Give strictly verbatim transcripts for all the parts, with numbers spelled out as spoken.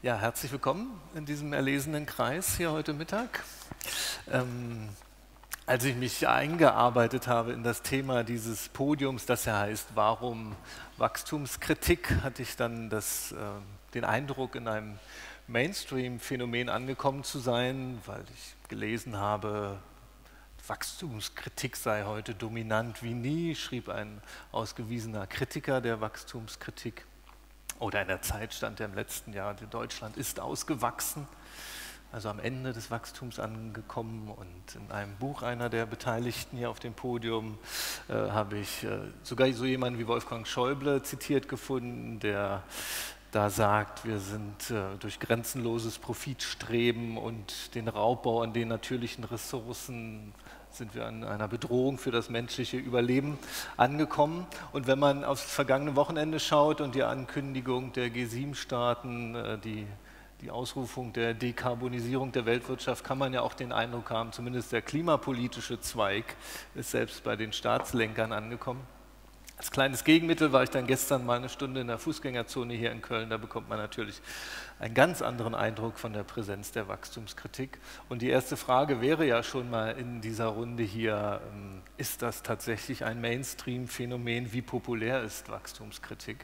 Ja, herzlich willkommen in diesem erlesenen Kreis hier heute Mittag. Ähm, als ich mich eingearbeitet habe in das Thema dieses Podiums, das ja heißt, warum Wachstumskritik, hatte ich dann das, äh, den Eindruck, in einem Mainstream-Phänomen angekommen zu sein, weil ich gelesen habe, Wachstumskritik sei heute dominant wie nie, schrieb ein ausgewiesener Kritiker der Wachstumskritik. Oder in der Zeit stand ja im letzten Jahr, Deutschland ist ausgewachsen, also am Ende des Wachstums angekommen. Und in einem Buch einer der Beteiligten hier auf dem Podium äh, habe ich äh, sogar so jemanden wie Wolfgang Schäuble zitiert gefunden, der da sagt, wir sind äh, durch grenzenloses Profitstreben und den Raubbau an den natürlichen Ressourcen sind wir an einer Bedrohung für das menschliche Überleben angekommen. Und wenn man aufs vergangene Wochenende schaut und die Ankündigung der G sieben Staaten, die, die Ausrufung der Dekarbonisierung der Weltwirtschaft, kann man ja auch den Eindruck haben, zumindest der klimapolitische Zweig ist selbst bei den Staatslenkern angekommen. Als kleines Gegenmittel war ich dann gestern mal eine Stunde in der Fußgängerzone hier in Köln. Da bekommt man natürlich einen ganz anderen Eindruck von der Präsenz der Wachstumskritik. Und die erste Frage wäre ja schon mal in dieser Runde hier, ist das tatsächlich ein Mainstream-Phänomen? Wie populär ist Wachstumskritik?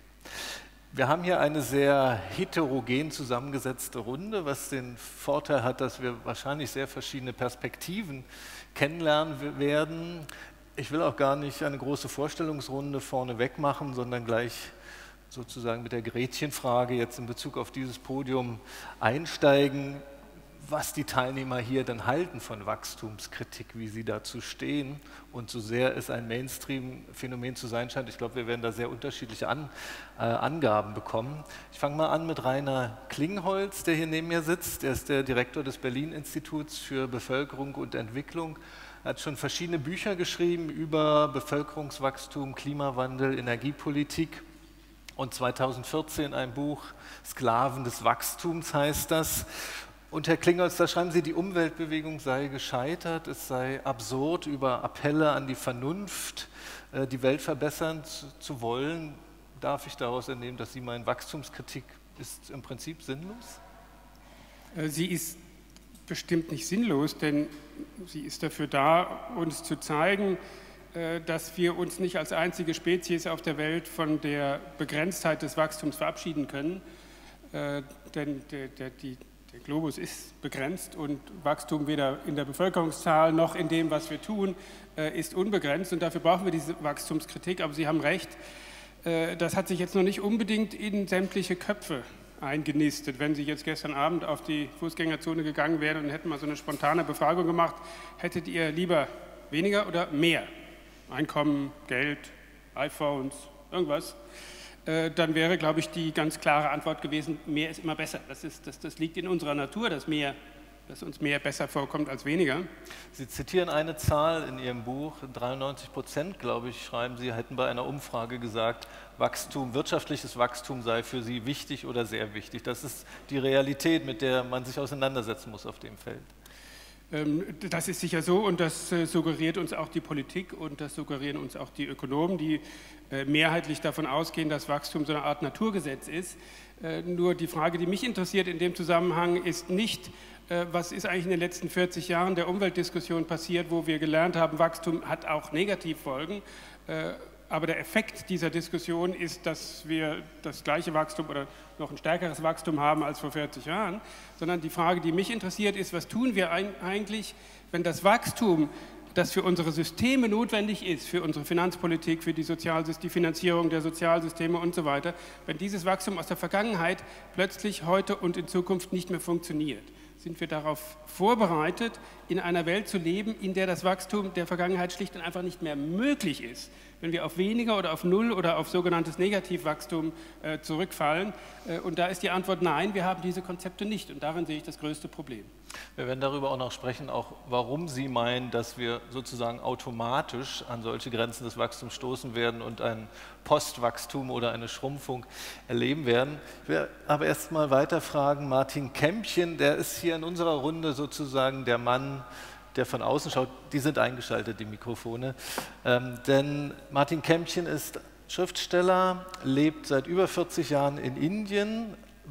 Wir haben hier eine sehr heterogen zusammengesetzte Runde, was den Vorteil hat, dass wir wahrscheinlich sehr verschiedene Perspektiven kennenlernen werden. Ich will auch gar nicht eine große Vorstellungsrunde vorneweg machen, sondern gleich sozusagen mit der Gretchenfrage jetzt in Bezug auf dieses Podium einsteigen, was die Teilnehmer hier denn halten von Wachstumskritik, wie sie dazu stehen und so sehr es ein Mainstream-Phänomen zu sein scheint. Ich glaube, wir werden da sehr unterschiedliche An äh, Angaben bekommen. Ich fange mal an mit Rainer Klingholz, der hier neben mir sitzt. Er ist der Direktor des Berlin-Instituts für Bevölkerung und Entwicklung. Er hat schon verschiedene Bücher geschrieben über Bevölkerungswachstum, Klimawandel, Energiepolitik und zweitausendvierzehn ein Buch, Sklaven des Wachstums heißt das. Und Herr Klingholz, da schreiben Sie, die Umweltbewegung sei gescheitert, es sei absurd, über Appelle an die Vernunft die Welt verbessern zu wollen. Darf ich daraus entnehmen, dass Sie meinen, Wachstumskritik ist im Prinzip sinnlos? Sie ist bestimmt nicht sinnlos, denn sie ist dafür da, uns zu zeigen, dass wir uns nicht als einzige Spezies auf der Welt von der Begrenztheit des Wachstums verabschieden können, denn der, der, die, der Globus ist begrenzt und Wachstum weder in der Bevölkerungszahl noch in dem, was wir tun, ist unbegrenzt und dafür brauchen wir diese Wachstumskritik, aber Sie haben recht, das hat sich jetzt noch nicht unbedingt in sämtliche Köpfe eingenistet. Wenn Sie jetzt gestern Abend auf die Fußgängerzone gegangen wären und hätten mal so eine spontane Befragung gemacht, hättet ihr lieber weniger oder mehr Einkommen, Geld, iPhones, irgendwas, äh, dann wäre, glaube ich, die ganz klare Antwort gewesen, mehr ist immer besser. Das, ist, das, das liegt in unserer Natur, dass, mehr, dass uns mehr besser vorkommt als weniger. Sie zitieren eine Zahl in Ihrem Buch, dreiundneunzig Prozent, glaube ich, schreiben Sie, hätten bei einer Umfrage gesagt, Wachstum, wirtschaftliches Wachstum sei für Sie wichtig oder sehr wichtig. Das ist die Realität, mit der man sich auseinandersetzen muss auf dem Feld. Das ist sicher so und das suggeriert uns auch die Politik und das suggerieren uns auch die Ökonomen, die mehrheitlich davon ausgehen, dass Wachstum so eine Art Naturgesetz ist. Nur die Frage, die mich interessiert in dem Zusammenhang, ist nicht, was ist eigentlich in den letzten vierzig Jahren der Umweltdiskussion passiert, wo wir gelernt haben, Wachstum hat auch Negativfolgen. Aber der Effekt dieser Diskussion ist, dass wir das gleiche Wachstum oder noch ein stärkeres Wachstum haben als vor vierzig Jahren, sondern die Frage, die mich interessiert, ist, was tun wir eigentlich, wenn das Wachstum, das für unsere Systeme notwendig ist, für unsere Finanzpolitik, für die, die Finanzierung der Sozialsysteme und so weiter, wenn dieses Wachstum aus der Vergangenheit plötzlich heute und in Zukunft nicht mehr funktioniert. Sind wir darauf vorbereitet, in einer Welt zu leben, in der das Wachstum der Vergangenheit schlicht und einfach nicht mehr möglich ist, wenn wir auf weniger oder auf Null oder auf sogenanntes Negativwachstum äh, zurückfallen? Äh, und da ist die Antwort nein, wir haben diese Konzepte nicht und darin sehe ich das größte Problem. Wir werden darüber auch noch sprechen, auch warum Sie meinen, dass wir sozusagen automatisch an solche Grenzen des Wachstums stoßen werden und ein Postwachstum oder eine Schrumpfung erleben werden. Ich will aber erst mal weiterfragen, Martin Kämpchen, der ist hier in unserer Runde sozusagen der Mann, der von außen schaut. Die sind eingeschaltet, die Mikrofone. Ähm, denn Martin Kämpchen ist Schriftsteller, lebt seit über vierzig Jahren in Indien,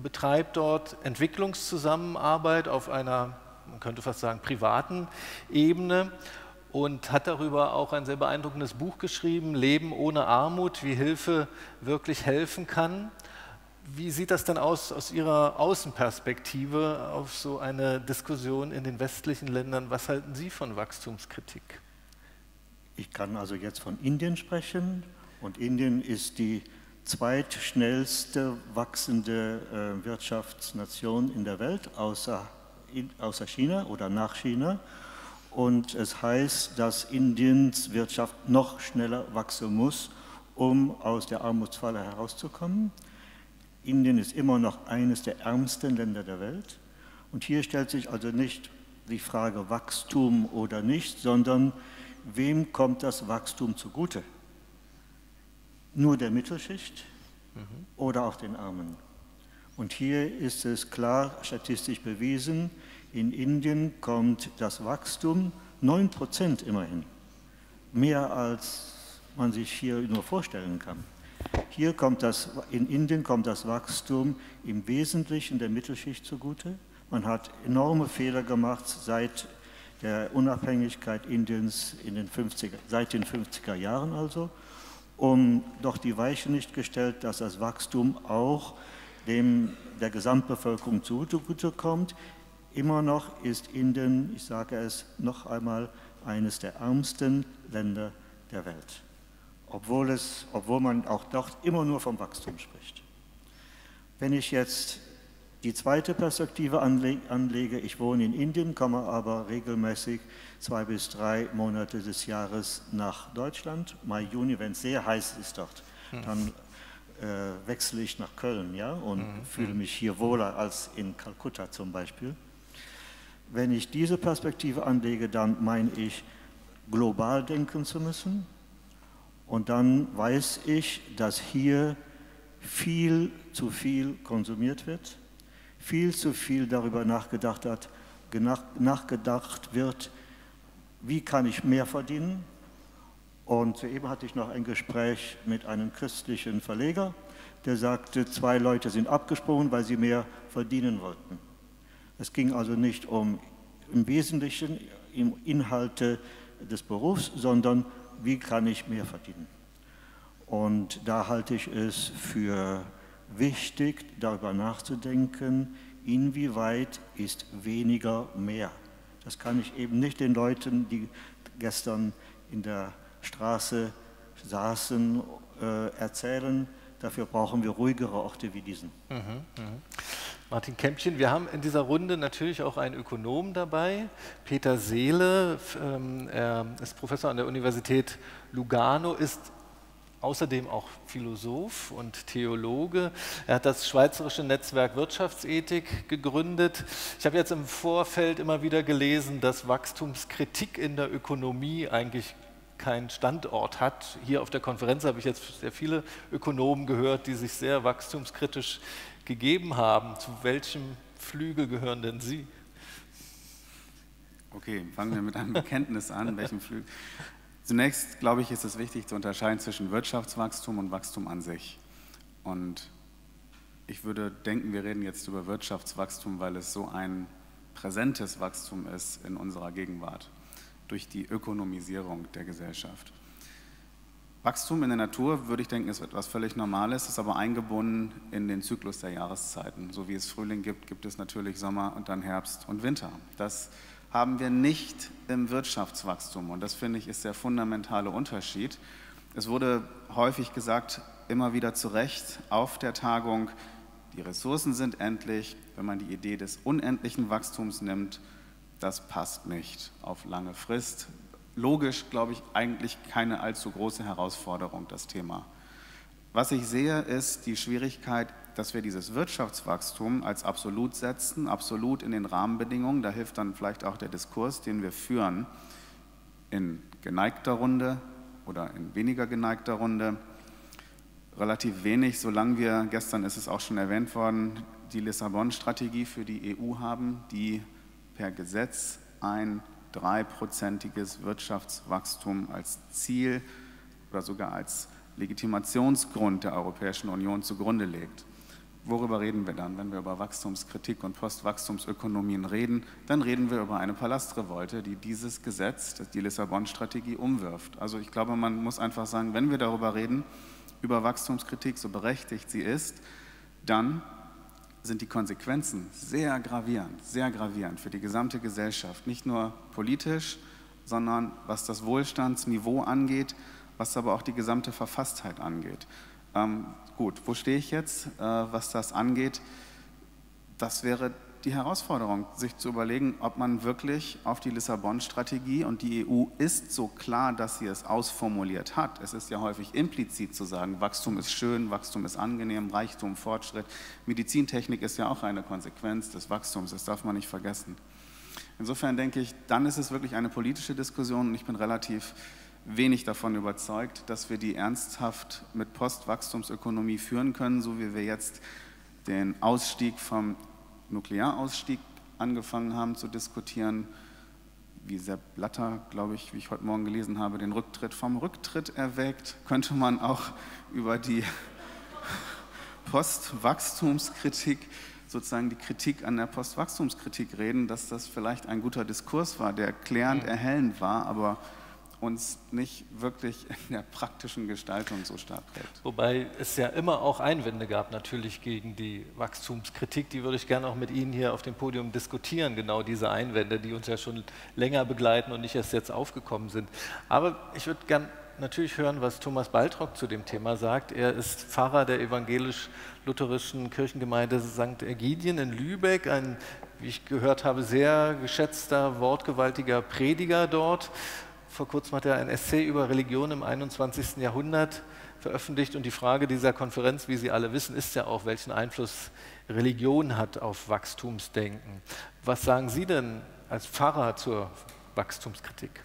betreibt dort Entwicklungszusammenarbeit auf einer, man könnte fast sagen, privaten Ebene und hat darüber auch ein sehr beeindruckendes Buch geschrieben, Leben ohne Armut, wie Hilfe wirklich helfen kann. Wie sieht das denn aus aus Ihrer Außenperspektive auf so eine Diskussion in den westlichen Ländern? Was halten Sie von Wachstumskritik? Ich kann also jetzt von Indien sprechen und Indien ist die zweitschnellste wachsende äh, Wirtschaftsnation in der Welt, außer, in, außer China oder nach China. Und es heißt, dass Indiens Wirtschaft noch schneller wachsen muss, um aus der Armutsfalle herauszukommen. Indien ist immer noch eines der ärmsten Länder der Welt. Und hier stellt sich also nicht die Frage Wachstum oder nicht, sondern wem kommt das Wachstum zugute? Nur der Mittelschicht mhm. oder auch den Armen? Und hier ist es klar statistisch bewiesen, in Indien kommt das Wachstum neun Prozent immerhin, mehr als man sich hier nur vorstellen kann. Hier kommt das, in Indien kommt das Wachstum im Wesentlichen der Mittelschicht zugute. Man hat enorme Fehler gemacht seit der Unabhängigkeit Indiens in den fünfziger, seit den fünfziger Jahren also, um doch die Weiche nicht gestellt, dass das Wachstum auch dem der Gesamtbevölkerung zugute kommt. Immer noch ist Indien, ich sage es noch einmal, eines der ärmsten Länder der Welt. Obwohl, es, obwohl man auch dort immer nur vom Wachstum spricht. Wenn ich jetzt die zweite Perspektive anlege, ich wohne in Indien, komme aber regelmäßig zwei bis drei Monate des Jahres nach Deutschland, Mai, Juni, wenn es sehr heiß ist dort, dann äh, wechsle ich nach Köln, ja, und mhm. fühle mich hier wohler als in Kalkutta zum Beispiel. Wenn ich diese Perspektive anlege, dann meine ich, global denken zu müssen. Und dann weiß ich, dass hier viel zu viel konsumiert wird, viel zu viel darüber nachgedacht, hat, nachgedacht wird, wie kann ich mehr verdienen. Und soeben hatte ich noch ein Gespräch mit einem christlichen Verleger, der sagte, zwei Leute sind abgesprungen, weil sie mehr verdienen wollten. Es ging also nicht um im Wesentlichen um Inhalte des Berufs, sondern wie kann ich mehr verdienen? Und da halte ich es für wichtig, darüber nachzudenken, inwieweit ist weniger mehr. Das kann ich eben nicht den Leuten, die gestern in der Straße saßen, äh, erzählen. Dafür brauchen wir ruhigere Orte wie diesen. Mhm, mh. Martin Kämpchen, wir haben in dieser Runde natürlich auch einen Ökonom dabei, Peter Seele, ähm, er ist Professor an der Universität Lugano, ist außerdem auch Philosoph und Theologe. Er hat das Schweizerische Netzwerk Wirtschaftsethik gegründet. Ich habe jetzt im Vorfeld immer wieder gelesen, dass Wachstumskritik in der Ökonomie eigentlich keinen Standort hat. Hier auf der Konferenz habe ich jetzt sehr viele Ökonomen gehört, die sich sehr wachstumskritisch gegeben haben. Zu welchem Flügel gehören denn Sie? Okay, fangen wir mit einem Bekenntnis an. Welchem Flügel? Zunächst, glaube ich, ist es wichtig zu unterscheiden zwischen Wirtschaftswachstum und Wachstum an sich. Und ich würde denken, wir reden jetzt über Wirtschaftswachstum, weil es so ein präsentes Wachstum ist in unserer Gegenwart, durch die Ökonomisierung der Gesellschaft. Wachstum in der Natur, würde ich denken, ist etwas völlig Normales, ist aber eingebunden in den Zyklus der Jahreszeiten. So wie es Frühling gibt, gibt es natürlich Sommer und dann Herbst und Winter. Das haben wir nicht im Wirtschaftswachstum und das, finde ich, ist der fundamentale Unterschied. Es wurde häufig gesagt, immer wieder zu Recht auf der Tagung, die Ressourcen sind endlich. Wenn man die Idee des unendlichen Wachstums nimmt, das passt nicht auf lange Frist. Logisch, glaube ich, eigentlich keine allzu große Herausforderung, das Thema. Was ich sehe, ist die Schwierigkeit, dass wir dieses Wirtschaftswachstum als absolut setzen, absolut in den Rahmenbedingungen. Da hilft dann vielleicht auch der Diskurs, den wir führen, in geneigter Runde oder in weniger geneigter Runde. Relativ wenig, solange wir, gestern ist es auch schon erwähnt worden, die Lissabon-Strategie für die E U haben, die per Gesetz ein dreiprozentiges Wirtschaftswachstum als Ziel oder sogar als Legitimationsgrund der Europäischen Union zugrunde legt. worüber reden wir dann, wenn wir über Wachstumskritik und Postwachstumsökonomien reden? Dann reden wir über eine Palastrevolte, die dieses Gesetz, die Lissabon-Strategie, umwirft. Also ich glaube, man muss einfach sagen, wenn wir darüber reden, über Wachstumskritik, so berechtigt sie ist, dann sind die Konsequenzen sehr gravierend, sehr gravierend für die gesamte Gesellschaft. Nicht nur politisch, sondern was das Wohlstandsniveau angeht, was aber auch die gesamte Verfasstheit angeht. Ähm, gut, wo stehe ich jetzt, äh, was das angeht? Das wäre die Herausforderung, sich zu überlegen, ob man wirklich auf die Lissabon-Strategie, und die E U ist so klar, dass sie es ausformuliert hat. Es ist ja häufig implizit zu sagen, Wachstum ist schön, Wachstum ist angenehm, Reichtum, Fortschritt. Medizintechnik ist ja auch eine Konsequenz des Wachstums, das darf man nicht vergessen. Insofern denke ich, dann ist es wirklich eine politische Diskussion und ich bin relativ wenig davon überzeugt, dass wir die ernsthaft mit Postwachstumsökonomie führen können, so wie wir jetzt den Ausstieg vom Nuklearausstieg angefangen haben zu diskutieren, wie Sepp Blatter, glaube ich, wie ich heute Morgen gelesen habe, den Rücktritt vom Rücktritt erwägt, könnte man auch über die Postwachstumskritik, sozusagen die Kritik an der Postwachstumskritik reden, dass das vielleicht ein guter Diskurs war, der klärend, erhellend war, aber uns nicht wirklich in der praktischen Gestaltung so stark prägt. Wobei es ja immer auch Einwände gab natürlich gegen die Wachstumskritik, die würde ich gerne auch mit Ihnen hier auf dem Podium diskutieren, genau diese Einwände, die uns ja schon länger begleiten und nicht erst jetzt aufgekommen sind. Aber ich würde gerne natürlich hören, was Thomas Baltrog zu dem Thema sagt. Er ist Pfarrer der evangelisch-lutherischen Kirchengemeinde Sankt Ägidien in Lübeck, ein, wie ich gehört habe, sehr geschätzter, wortgewaltiger Prediger dort. Vor kurzem hat er ein Essay über Religion im einundzwanzigsten Jahrhundert veröffentlicht und die Frage dieser Konferenz, wie Sie alle wissen, ist ja auch, welchen Einfluss Religion hat auf Wachstumsdenken. Was sagen Sie denn als Pfarrer zur Wachstumskritik?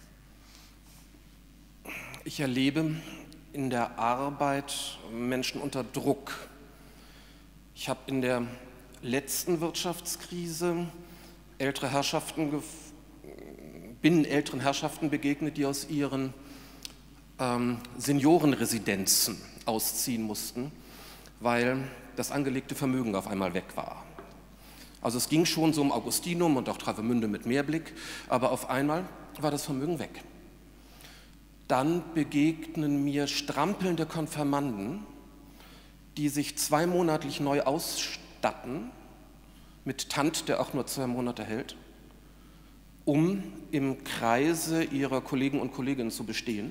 Ich erlebe in der Arbeit Menschen unter Druck. Ich habe in der letzten Wirtschaftskrise ältere Herrschaften gefunden, bin älteren Herrschaften begegnet, die aus ihren ähm, Seniorenresidenzen ausziehen mussten, weil das angelegte Vermögen auf einmal weg war. Also es ging schon so um Augustinum und auch Travemünde mit Meerblick, aber auf einmal war das Vermögen weg. Dann begegnen mir strampelnde Konfirmanden, die sich zweimonatlich neu ausstatten mit Tant, der auch nur zwei Monate hält, um im Kreise ihrer Kollegen und Kolleginnen zu bestehen.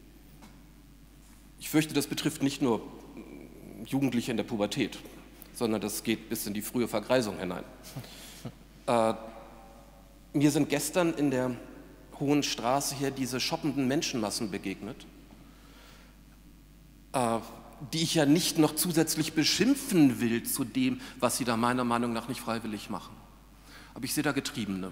Ich fürchte, das betrifft nicht nur Jugendliche in der Pubertät, sondern das geht bis in die frühe Vergreisung hinein. Äh, mir sind gestern in der Hohen Straße hier diese shoppenden Menschenmassen begegnet, äh, die ich ja nicht noch zusätzlich beschimpfen will zu dem, was sie da meiner Meinung nach nicht freiwillig machen. Aber ich sehe da Getriebene.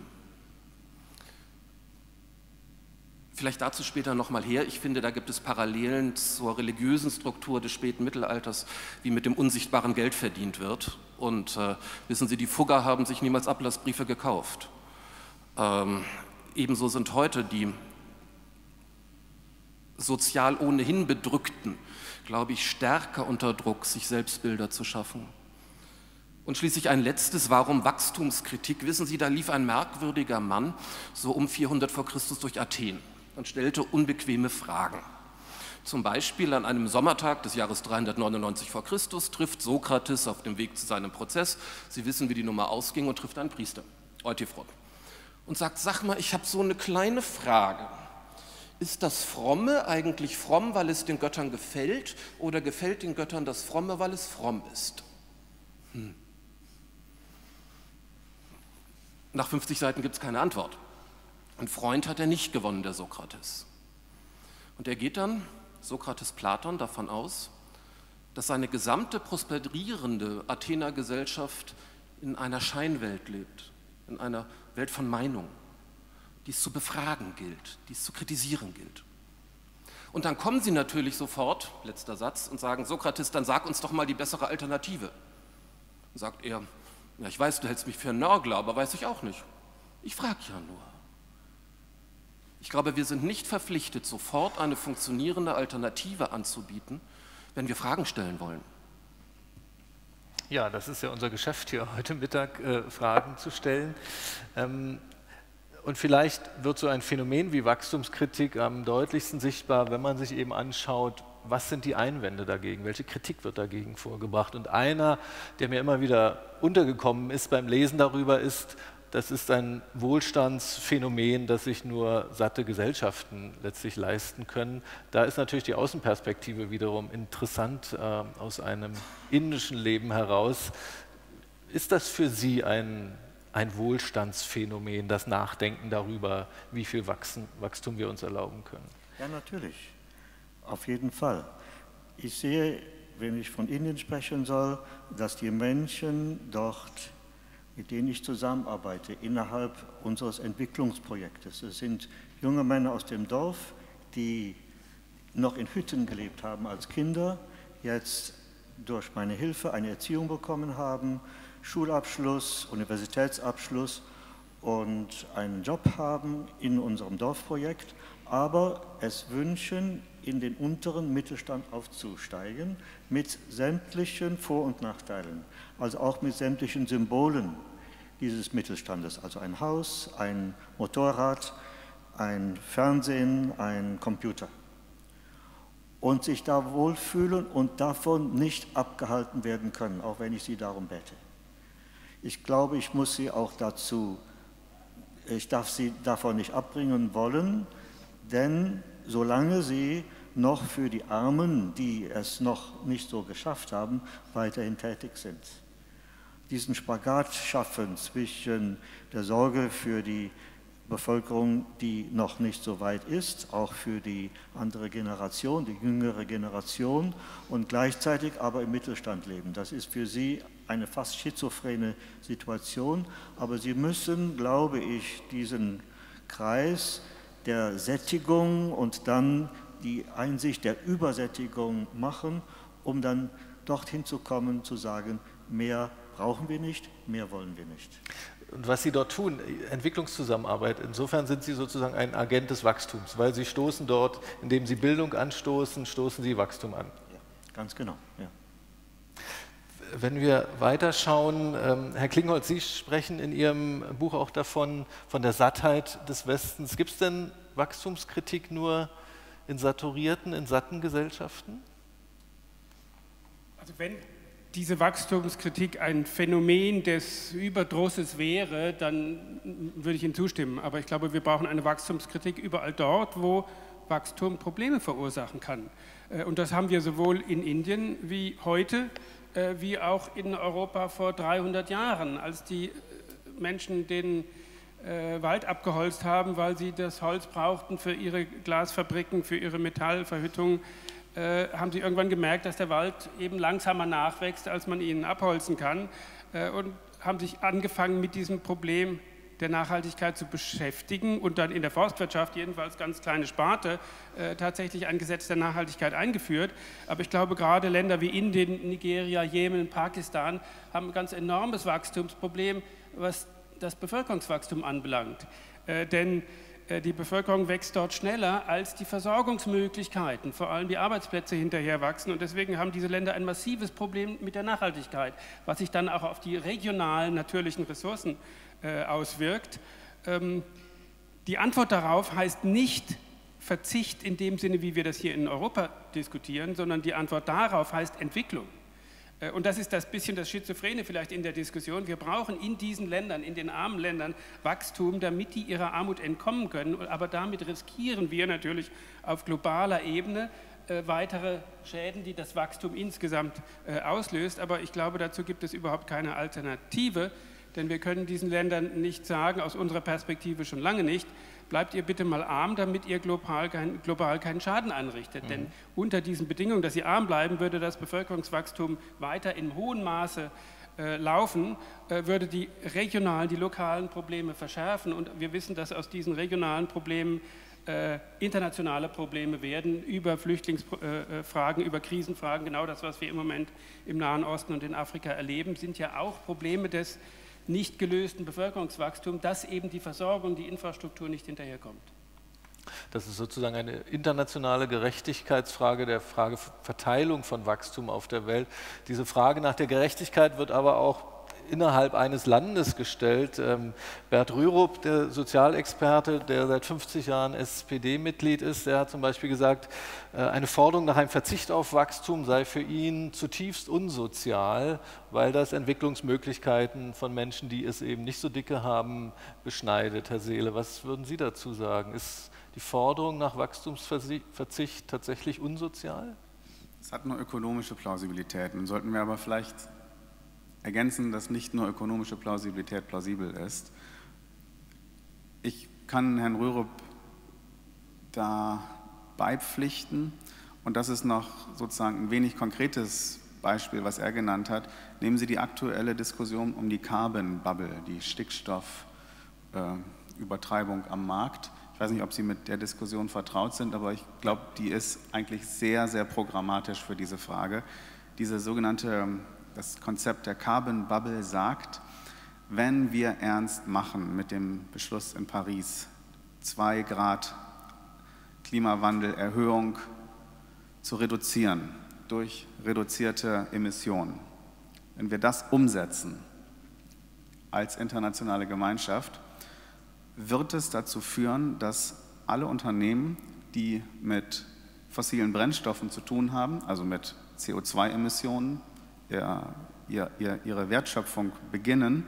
Vielleicht dazu später nochmal her. Ich finde, da gibt es Parallelen zur religiösen Struktur des späten Mittelalters, wie mit dem unsichtbaren Geld verdient wird. Und äh, wissen Sie, die Fugger haben sich niemals Ablassbriefe gekauft. Ähm, ebenso sind heute die sozial ohnehin Bedrückten, glaube ich, stärker unter Druck, sich Selbstbilder zu schaffen. Und schließlich ein letztes, warum Wachstumskritik? Wissen Sie, da lief ein merkwürdiger Mann so um vierhundert vor Christus durch Athen und stellte unbequeme Fragen. Zum Beispiel an einem Sommertag des Jahres dreihundertneunundneunzig vor Christus trifft Sokrates auf dem Weg zu seinem Prozess, Sie wissen, wie die Nummer ausging, und trifft einen Priester, Euthyphron, und sagt, sag mal, ich habe so eine kleine Frage. Ist das Fromme eigentlich fromm, weil es den Göttern gefällt, oder gefällt den Göttern das Fromme, weil es fromm ist? Hm. Nach fünfzig Seiten gibt es keine Antwort. Ein Freund hat er nicht gewonnen, der Sokrates. Und er geht dann, Sokrates Platon, davon aus, dass seine gesamte prosperierende Athener Gesellschaft in einer Scheinwelt lebt, in einer Welt von Meinung, die es zu befragen gilt, die es zu kritisieren gilt. Und dann kommen sie natürlich sofort, letzter Satz, und sagen, Sokrates, dann sag uns doch mal die bessere Alternative. Und sagt er, ja, ich weiß, du hältst mich für einen Nörgler, aber weiß ich auch nicht. Ich frage ja nur. Ich glaube, wir sind nicht verpflichtet, sofort eine funktionierende Alternative anzubieten, wenn wir Fragen stellen wollen. Ja, das ist ja unser Geschäft hier heute Mittag, äh, Fragen zu stellen. Ähm, und vielleicht wird so ein Phänomen wie Wachstumskritik am deutlichsten sichtbar, wenn man sich eben anschaut, was sind die Einwände dagegen, welche Kritik wird dagegen vorgebracht. Und einer, der mir immer wieder untergekommen ist beim Lesen darüber, ist, das ist ein Wohlstandsphänomen, das sich nur satte Gesellschaften letztlich leisten können. Da ist natürlich die Außenperspektive wiederum interessant äh, aus einem indischen Leben heraus. Ist das für Sie ein, ein Wohlstandsphänomen, das Nachdenken darüber, wie viel Wachsen, Wachstum wir uns erlauben können? Ja, natürlich. Auf jeden Fall. Ich sehe, wenn ich von Indien sprechen soll, dass die Menschen dort, mit denen ich zusammenarbeite, innerhalb unseres Entwicklungsprojektes. Es sind junge Männer aus dem Dorf, die noch in Hütten gelebt haben als Kinder, jetzt durch meine Hilfe eine Erziehung bekommen haben, Schulabschluss, Universitätsabschluss und einen Job haben in unserem Dorfprojekt, aber es wünschen, in den unteren Mittelstand aufzusteigen, mit sämtlichen Vor- und Nachteilen, also auch mit sämtlichen Symbolen dieses Mittelstandes, also ein Haus, ein Motorrad, ein Fernsehen, ein Computer. Und sich da wohlfühlen und davon nicht abgehalten werden können, auch wenn ich sie darum bete. Ich glaube, ich muss sie auch dazu, ich darf sie davon nicht abbringen wollen, denn solange sie noch für die Armen, die es noch nicht so geschafft haben, weiterhin tätig sind. Diesen Spagat schaffen zwischen der Sorge für die Bevölkerung, die noch nicht so weit ist, auch für die andere Generation, die jüngere Generation und gleichzeitig aber im Mittelstand leben. Das ist für sie eine fast schizophrene Situation, aber sie müssen, glaube ich, diesen Kreis der Sättigung und dann die Einsicht der Übersättigung machen, um dann dorthin zu kommen, zu sagen, mehr brauchen wir nicht, mehr wollen wir nicht. Und was Sie dort tun, Entwicklungszusammenarbeit, insofern sind Sie sozusagen ein Agent des Wachstums, weil Sie stoßen dort, indem Sie Bildung anstoßen, stoßen Sie Wachstum an. Ja, ganz genau, ja. Wenn wir weiterschauen, ähm, Herr Klingholz, Sie sprechen in Ihrem Buch auch davon, von der Sattheit des Westens. Gibt es denn Wachstumskritik nur in saturierten, in satten Gesellschaften? Also wenn diese Wachstumskritik ein Phänomen des Überdrusses wäre, dann würde ich Ihnen zustimmen. Aber ich glaube, wir brauchen eine Wachstumskritik überall dort, wo Wachstum Probleme verursachen kann. Und das haben wir sowohl in Indien wie heute, wie auch in Europa vor dreihundert Jahren, als die Menschen den Wald abgeholzt haben, weil sie das Holz brauchten für ihre Glasfabriken, für ihre Metallverhüttung, Äh, haben sie irgendwann gemerkt, dass der Wald eben langsamer nachwächst, als man ihn abholzen kann, äh, und haben sich angefangen, mit diesem Problem der Nachhaltigkeit zu beschäftigen und dann in der Forstwirtschaft, jedenfalls ganz kleine Sparte, äh, tatsächlich ein Gesetz der Nachhaltigkeit eingeführt. Aber ich glaube, gerade Länder wie Indien, Nigeria, Jemen, Pakistan haben ein ganz enormes Wachstumsproblem, was das Bevölkerungswachstum anbelangt. Äh, denn die Bevölkerung wächst dort schneller, als die Versorgungsmöglichkeiten, vor allem die Arbeitsplätze hinterher wachsen. Und deswegen haben diese Länder ein massives Problem mit der Nachhaltigkeit, was sich dann auch auf die regionalen natürlichen Ressourcen äh, auswirkt. Ähm, die Antwort darauf heißt nicht Verzicht in dem Sinne, wie wir das hier in Europa diskutieren, sondern die Antwort darauf heißt Entwicklung. Und das ist das bisschen das Schizophrene vielleicht in der Diskussion. Wir brauchen in diesen Ländern, in den armen Ländern Wachstum, damit die ihrer Armut entkommen können. Aber damit riskieren wir natürlich auf globaler Ebene äh, weitere Schäden, die das Wachstum insgesamt äh, auslöst. Aber ich glaube, dazu gibt es überhaupt keine Alternative. Denn wir können diesen Ländern nicht sagen, aus unserer Perspektive schon lange nicht, bleibt ihr bitte mal arm, damit ihr global, kein, global keinen Schaden anrichtet. Mhm. Denn unter diesen Bedingungen, dass sie arm bleiben, würde das Bevölkerungswachstum weiter in hohem Maße äh, laufen, äh, würde die regionalen, die lokalen Probleme verschärfen. Und wir wissen, dass aus diesen regionalen Problemen äh, internationale Probleme werden, über Flüchtlingsfragen, äh, über Krisenfragen. Genau das, was wir im Moment im Nahen Osten und in Afrika erleben, sind ja auch Probleme des nicht gelösten Bevölkerungswachstum, dass eben die Versorgung, die Infrastruktur nicht hinterherkommt. Das ist sozusagen eine internationale Gerechtigkeitsfrage, der Frage Verteilung von Wachstum auf der Welt. Diese Frage nach der Gerechtigkeit wird aber auch innerhalb eines Landes gestellt. Ähm, Bert Rürup, der Sozialexperte, der seit fünfzig Jahren S P D-Mitglied ist, der hat zum Beispiel gesagt, äh, eine Forderung nach einem Verzicht auf Wachstum sei für ihn zutiefst unsozial, weil das Entwicklungsmöglichkeiten von Menschen, die es eben nicht so dicke haben, beschneidet. Herr Seele, was würden Sie dazu sagen? Ist die Forderung nach Wachstumsverzicht tatsächlich unsozial? Es hat nur ökonomische Plausibilität. Nun sollten wir aber vielleicht ergänzen, dass nicht nur ökonomische Plausibilität plausibel ist. Ich kann Herrn Rürup da beipflichten und das ist noch sozusagen ein wenig konkretes Beispiel, was er genannt hat. Nehmen Sie die aktuelle Diskussion um die Carbon Bubble, die Stickstoffübertreibung äh, am Markt. Ich weiß nicht, ob Sie mit der Diskussion vertraut sind, aber ich glaube, die ist eigentlich sehr, sehr programmatisch für diese Frage. Diese sogenannte Das Konzept der Carbon Bubble sagt, wenn wir ernst machen mit dem Beschluss in Paris, zwei Grad Klimawandelerhöhung zu reduzieren durch reduzierte Emissionen, wenn wir das umsetzen als internationale Gemeinschaft, wird es dazu führen, dass alle Unternehmen, die mit fossilen Brennstoffen zu tun haben, also mit C O zwei Emissionen, Ihr, ihr, ihre Wertschöpfung beginnen,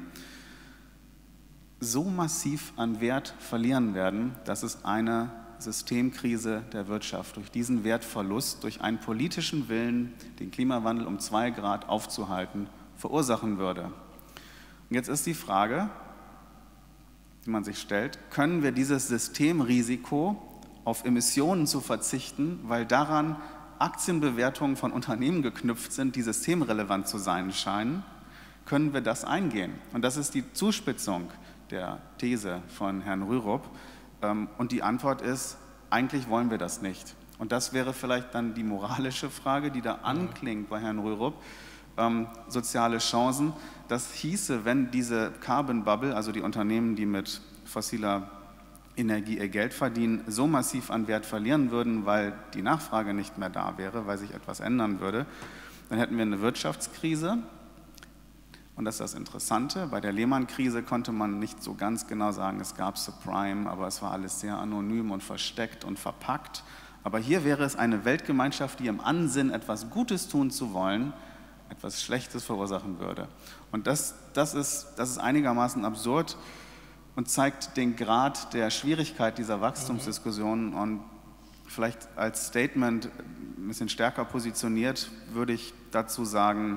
so massiv an Wert verlieren werden, dass es eine Systemkrise der Wirtschaft durch diesen Wertverlust, durch einen politischen Willen, den Klimawandel um zwei Grad aufzuhalten, verursachen würde. Und jetzt ist die Frage, die man sich stellt, können wir dieses Systemrisiko auf Emissionen zu verzichten, weil daran Aktienbewertungen von Unternehmen geknüpft sind, die systemrelevant zu sein scheinen, können wir das eingehen? Und das ist die Zuspitzung der These von Herrn Rürup. Und die Antwort ist, eigentlich wollen wir das nicht. Und das wäre vielleicht dann die moralische Frage, die da anklingt bei Herrn Rürup. Ähm, soziale Chancen. Das hieße, wenn diese Carbon Bubble, also die Unternehmen, die mit fossiler Energie ihr Geld verdienen, so massiv an Wert verlieren würden, weil die Nachfrage nicht mehr da wäre, weil sich etwas ändern würde, dann hätten wir eine Wirtschaftskrise. Und das ist das Interessante, bei der Lehman-Krise konnte man nicht so ganz genau sagen, es gab Subprime, aber es war alles sehr anonym und versteckt und verpackt. Aber hier wäre es eine Weltgemeinschaft, die im Ansinnen, etwas Gutes tun zu wollen, etwas Schlechtes verursachen würde. Und das, das, ist, das ist einigermaßen absurd und zeigt den Grad der Schwierigkeit dieser Wachstumsdiskussion. Und vielleicht als Statement ein bisschen stärker positioniert, würde ich dazu sagen,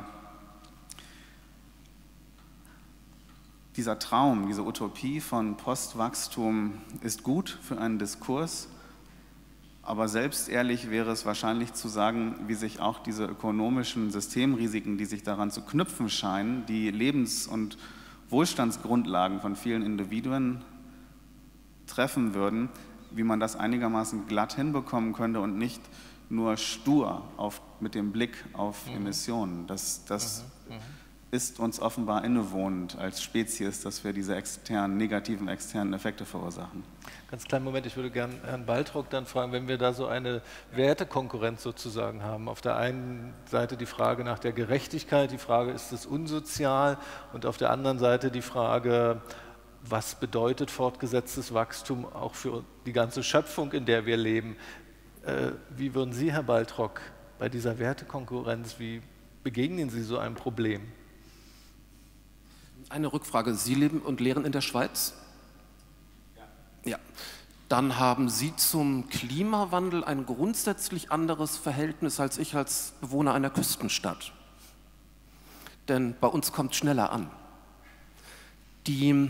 dieser Traum, diese Utopie von Postwachstum ist gut für einen Diskurs, aber selbstehrlich wäre es wahrscheinlich zu sagen, wie sich auch diese ökonomischen Systemrisiken, die sich daran zu knüpfen scheinen, die Lebens- und Wohlstandsgrundlagen von vielen Individuen treffen würden, wie man das einigermaßen glatt hinbekommen könnte und nicht nur stur auf, mit dem Blick auf mhm. Emissionen. Das, das mhm. Mhm. ist uns offenbar innewohnend als Spezies, dass wir diese externen, negativen externen Effekte verursachen. Ganz kleinen Moment, ich würde gerne Herrn Baltrog dann fragen, wenn wir da so eine Wertekonkurrenz sozusagen haben. Auf der einen Seite die Frage nach der Gerechtigkeit, die Frage, ist es unsozial? Und auf der anderen Seite die Frage, was bedeutet fortgesetztes Wachstum auch für die ganze Schöpfung, in der wir leben? Äh, wie würden Sie, Herr Baltrog, bei dieser Wertekonkurrenz, wie begegnen Sie so einem Problem? Eine Rückfrage. Sie leben und lehren in der Schweiz? Ja. Ja. Dann haben Sie zum Klimawandel ein grundsätzlich anderes Verhältnis als ich als Bewohner einer Küstenstadt. Denn bei uns kommt es schneller an. Die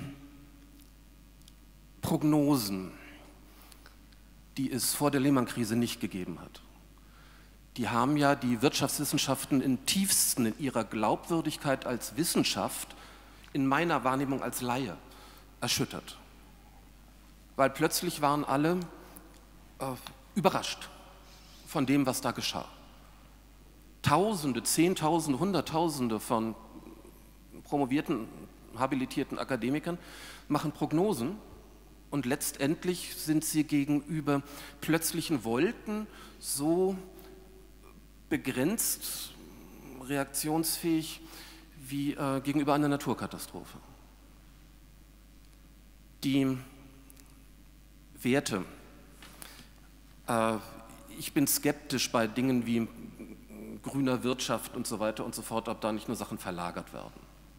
Prognosen, die es vor der Lehman-Krise nicht gegeben hat, die haben ja die Wirtschaftswissenschaften im tiefsten in ihrer Glaubwürdigkeit als Wissenschaft in meiner Wahrnehmung als Laie erschüttert. Weil plötzlich waren alle äh, überrascht von dem, was da geschah. Tausende, Zehntausende, Hunderttausende von promovierten, habilitierten Akademikern machen Prognosen und letztendlich sind sie gegenüber plötzlichen Wolken so begrenzt, reaktionsfähig wie äh, gegenüber einer Naturkatastrophe. Die Werte. Äh, ich bin skeptisch bei Dingen wie grüner Wirtschaft und so weiter und so fort, ob da nicht nur Sachen verlagert werden.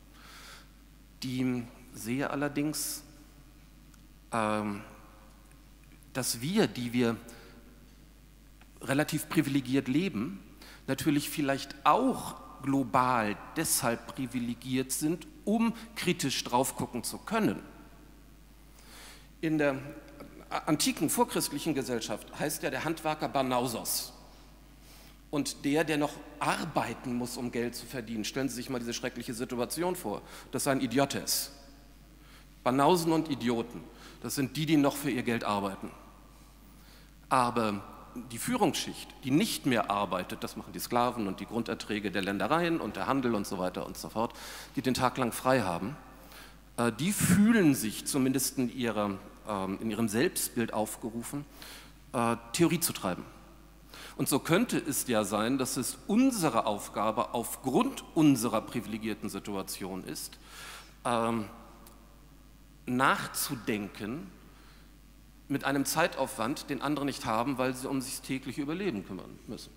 Die sehe allerdings, äh, dass wir, die wir relativ privilegiert leben, natürlich vielleicht auch global deshalb privilegiert sind, um kritisch drauf gucken zu können. In der antiken vorchristlichen Gesellschaft heißt ja der Handwerker Banausos. Und der, der noch arbeiten muss, um Geld zu verdienen, stellen Sie sich mal diese schreckliche Situation vor, das seien Idiotes. Banausen und Idioten, das sind die, die noch für ihr Geld arbeiten. Aber die Führungsschicht, die nicht mehr arbeitet, das machen die Sklaven und die Grunderträge der Ländereien und der Handel und so weiter und so fort, die den Tag lang frei haben, die fühlen sich zumindest in, ihrer, in ihrem Selbstbild aufgerufen, Theorie zu treiben. Und so könnte es ja sein, dass es unsere Aufgabe aufgrund unserer privilegierten Situation ist, nachzudenken, mit einem Zeitaufwand, den andere nicht haben, weil sie um sich das tägliche Überleben kümmern müssen.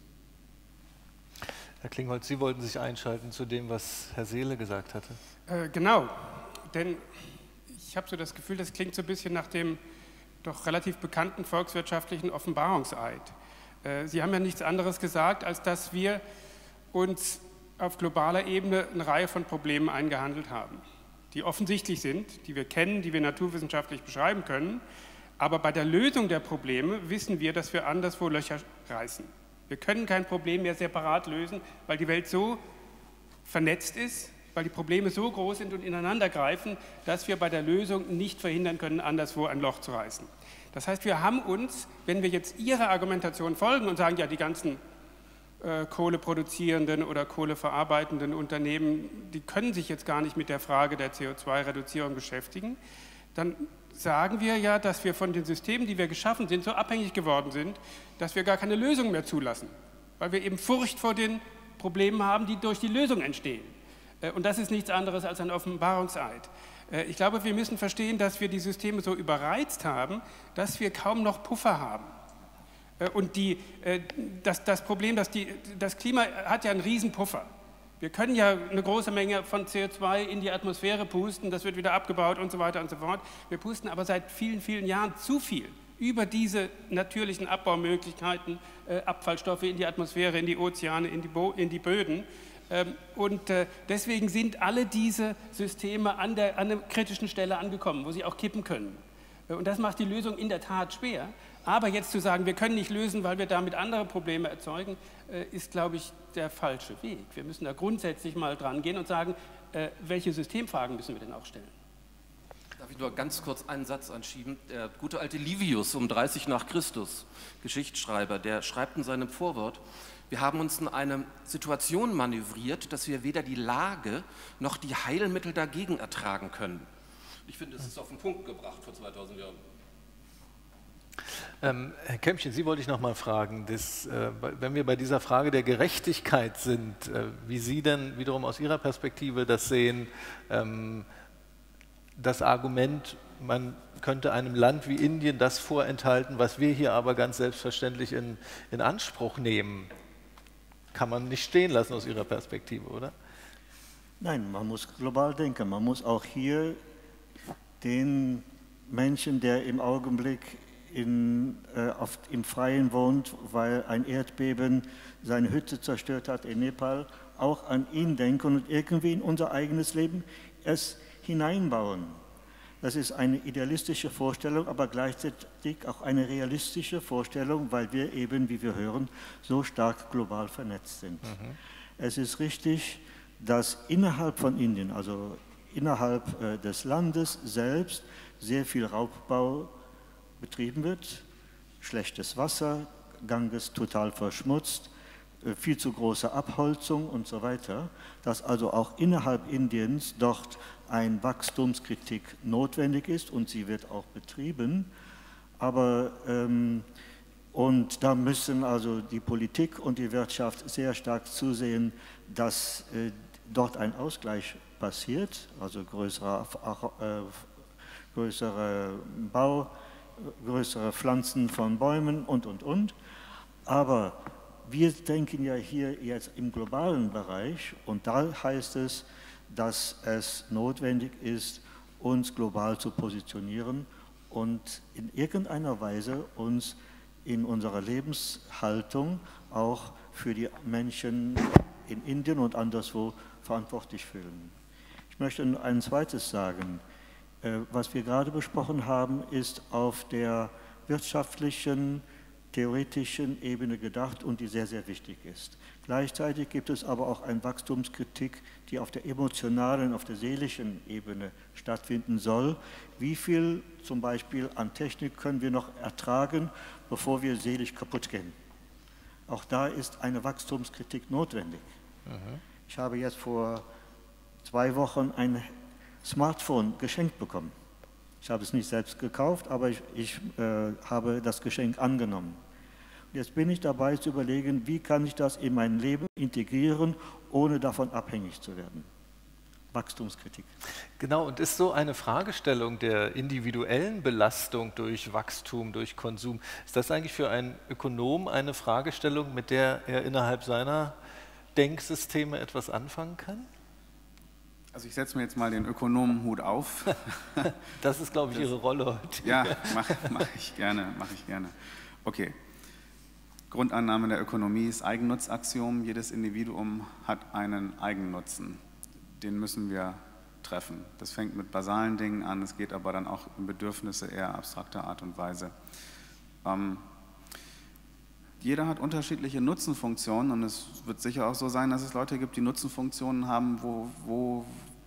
Herr Klingholz, Sie wollten sich einschalten zu dem, was Herr Seele gesagt hatte. Äh, genau, denn ich habe so das Gefühl, das klingt so ein bisschen nach dem doch relativ bekannten volkswirtschaftlichen Offenbarungseid. Äh, Sie haben ja nichts anderes gesagt, als dass wir uns auf globaler Ebene eine Reihe von Problemen eingehandelt haben, die offensichtlich sind, die wir kennen, die wir naturwissenschaftlich beschreiben können. Aber bei der Lösung der Probleme wissen wir, dass wir anderswo Löcher reißen. Wir können kein Problem mehr separat lösen, weil die Welt so vernetzt ist, weil die Probleme so groß sind und ineinander greifen, dass wir bei der Lösung nicht verhindern können, anderswo ein Loch zu reißen. Das heißt, wir haben uns, wenn wir jetzt Ihrer Argumentation folgen und sagen, ja, die ganzen äh, kohleproduzierenden oder kohleverarbeitenden Unternehmen, die können sich jetzt gar nicht mit der Frage der C O zwei Reduzierung beschäftigen, dann sagen wir ja, dass wir von den Systemen, die wir geschaffen sind, so abhängig geworden sind, dass wir gar keine Lösung mehr zulassen, weil wir eben Furcht vor den Problemen haben, die durch die Lösung entstehen. Und das ist nichts anderes als ein Offenbarungseid. Ich glaube, wir müssen verstehen, dass wir die Systeme so überreizt haben, dass wir kaum noch Puffer haben. Und die, das, das Problem, dass die, das Klima hat ja einen riesen Puffer. Wir können ja eine große Menge von C O zwei in die Atmosphäre pusten, das wird wieder abgebaut und so weiter und so fort. Wir pusten aber seit vielen, vielen Jahren zu viel über diese natürlichen Abbaumöglichkeiten, äh, Abfallstoffe in die Atmosphäre, in die Ozeane, in die, Bo in die Böden. Ähm, und äh, deswegen sind alle diese Systeme an der, an der kritischen Stelle angekommen, wo sie auch kippen können. Äh, und das macht die Lösung in der Tat schwer. Aber jetzt zu sagen, wir können nicht lösen, weil wir damit andere Probleme erzeugen, ist, glaube ich, der falsche Weg. Wir müssen da grundsätzlich mal dran gehen und sagen, welche Systemfragen müssen wir denn auch stellen? Darf ich nur ganz kurz einen Satz anschieben? Der gute alte Livius um dreißig nach Christus, Geschichtsschreiber, der schreibt in seinem Vorwort, wir haben uns in eine Situation manövriert, dass wir weder die Lage noch die Heilmittel dagegen ertragen können. Ich finde, das ist auf den Punkt gebracht vor zweitausend Jahren. Ähm, Herr Kämpchen, Sie wollte ich noch mal fragen, das, äh, wenn wir bei dieser Frage der Gerechtigkeit sind, äh, wie Sie denn wiederum aus Ihrer Perspektive das sehen, ähm, das Argument, man könnte einem Land wie Indien das vorenthalten, was wir hier aber ganz selbstverständlich in, in Anspruch nehmen, kann man nicht stehen lassen aus Ihrer Perspektive, oder? Nein, man muss global denken. Man muss auch hier den Menschen, der im Augenblick In, äh, oft im Freien wohnt, weil ein Erdbeben seine Hütte zerstört hat in Nepal, auch an ihn denken und irgendwie in unser eigenes Leben es hineinbauen. Das ist eine idealistische Vorstellung, aber gleichzeitig auch eine realistische Vorstellung, weil wir eben, wie wir hören, so stark global vernetzt sind. Mhm. Es ist richtig, dass innerhalb von Indien, also innerhalb äh, des Landes selbst, sehr viel Raubbau betrieben wird, schlechtes Wasser, Ganges total verschmutzt, viel zu große Abholzung und so weiter, dass also auch innerhalb Indiens dort eine Wachstumskritik notwendig ist und sie wird auch betrieben. Aber ähm, und da müssen also die Politik und die Wirtschaft sehr stark zusehen, dass äh, dort ein Ausgleich passiert, also größerer, äh, größere Bau, größere Pflanzen von Bäumen und, und, und. Aber wir denken ja hier jetzt im globalen Bereich und da heißt es, dass es notwendig ist, uns global zu positionieren und in irgendeiner Weise uns in unserer Lebenshaltung auch für die Menschen in Indien und anderswo verantwortlich fühlen. Ich möchte ein zweites sagen. Was wir gerade besprochen haben, ist auf der wirtschaftlichen, theoretischen Ebene gedacht und die sehr, sehr wichtig ist. Gleichzeitig gibt es aber auch eine Wachstumskritik, die auf der emotionalen, auf der seelischen Ebene stattfinden soll. Wie viel zum Beispiel an Technik können wir noch ertragen, bevor wir seelisch kaputt gehen? Auch da ist eine Wachstumskritik notwendig. Mhm. Ich habe jetzt vor zwei Wochen ein Smartphone geschenkt bekommen. Ich habe es nicht selbst gekauft, aber ich, ich äh, habe das Geschenk angenommen. Und jetzt bin ich dabei zu überlegen, wie kann ich das in mein Leben integrieren, ohne davon abhängig zu werden. Wachstumskritik. Genau, und ist so eine Fragestellung der individuellen Belastung durch Wachstum, durch Konsum, ist das eigentlich für einen Ökonom eine Fragestellung, mit der er innerhalb seiner Denksysteme etwas anfangen kann? Also ich setze mir jetzt mal den Ökonomenhut auf. Das ist, glaube ich, das, Ihre Rolle heute. Ja, mache mach ich gerne, mache ich gerne. Okay. Grundannahme der Ökonomie ist Eigennutzaxiom. Jedes Individuum hat einen Eigennutzen. Den müssen wir treffen. Das fängt mit basalen Dingen an, es geht aber dann auch um Bedürfnisse eher abstrakter Art und Weise. Ähm, Jeder hat unterschiedliche Nutzenfunktionen und es wird sicher auch so sein, dass es Leute gibt, die Nutzenfunktionen haben, wo, wo,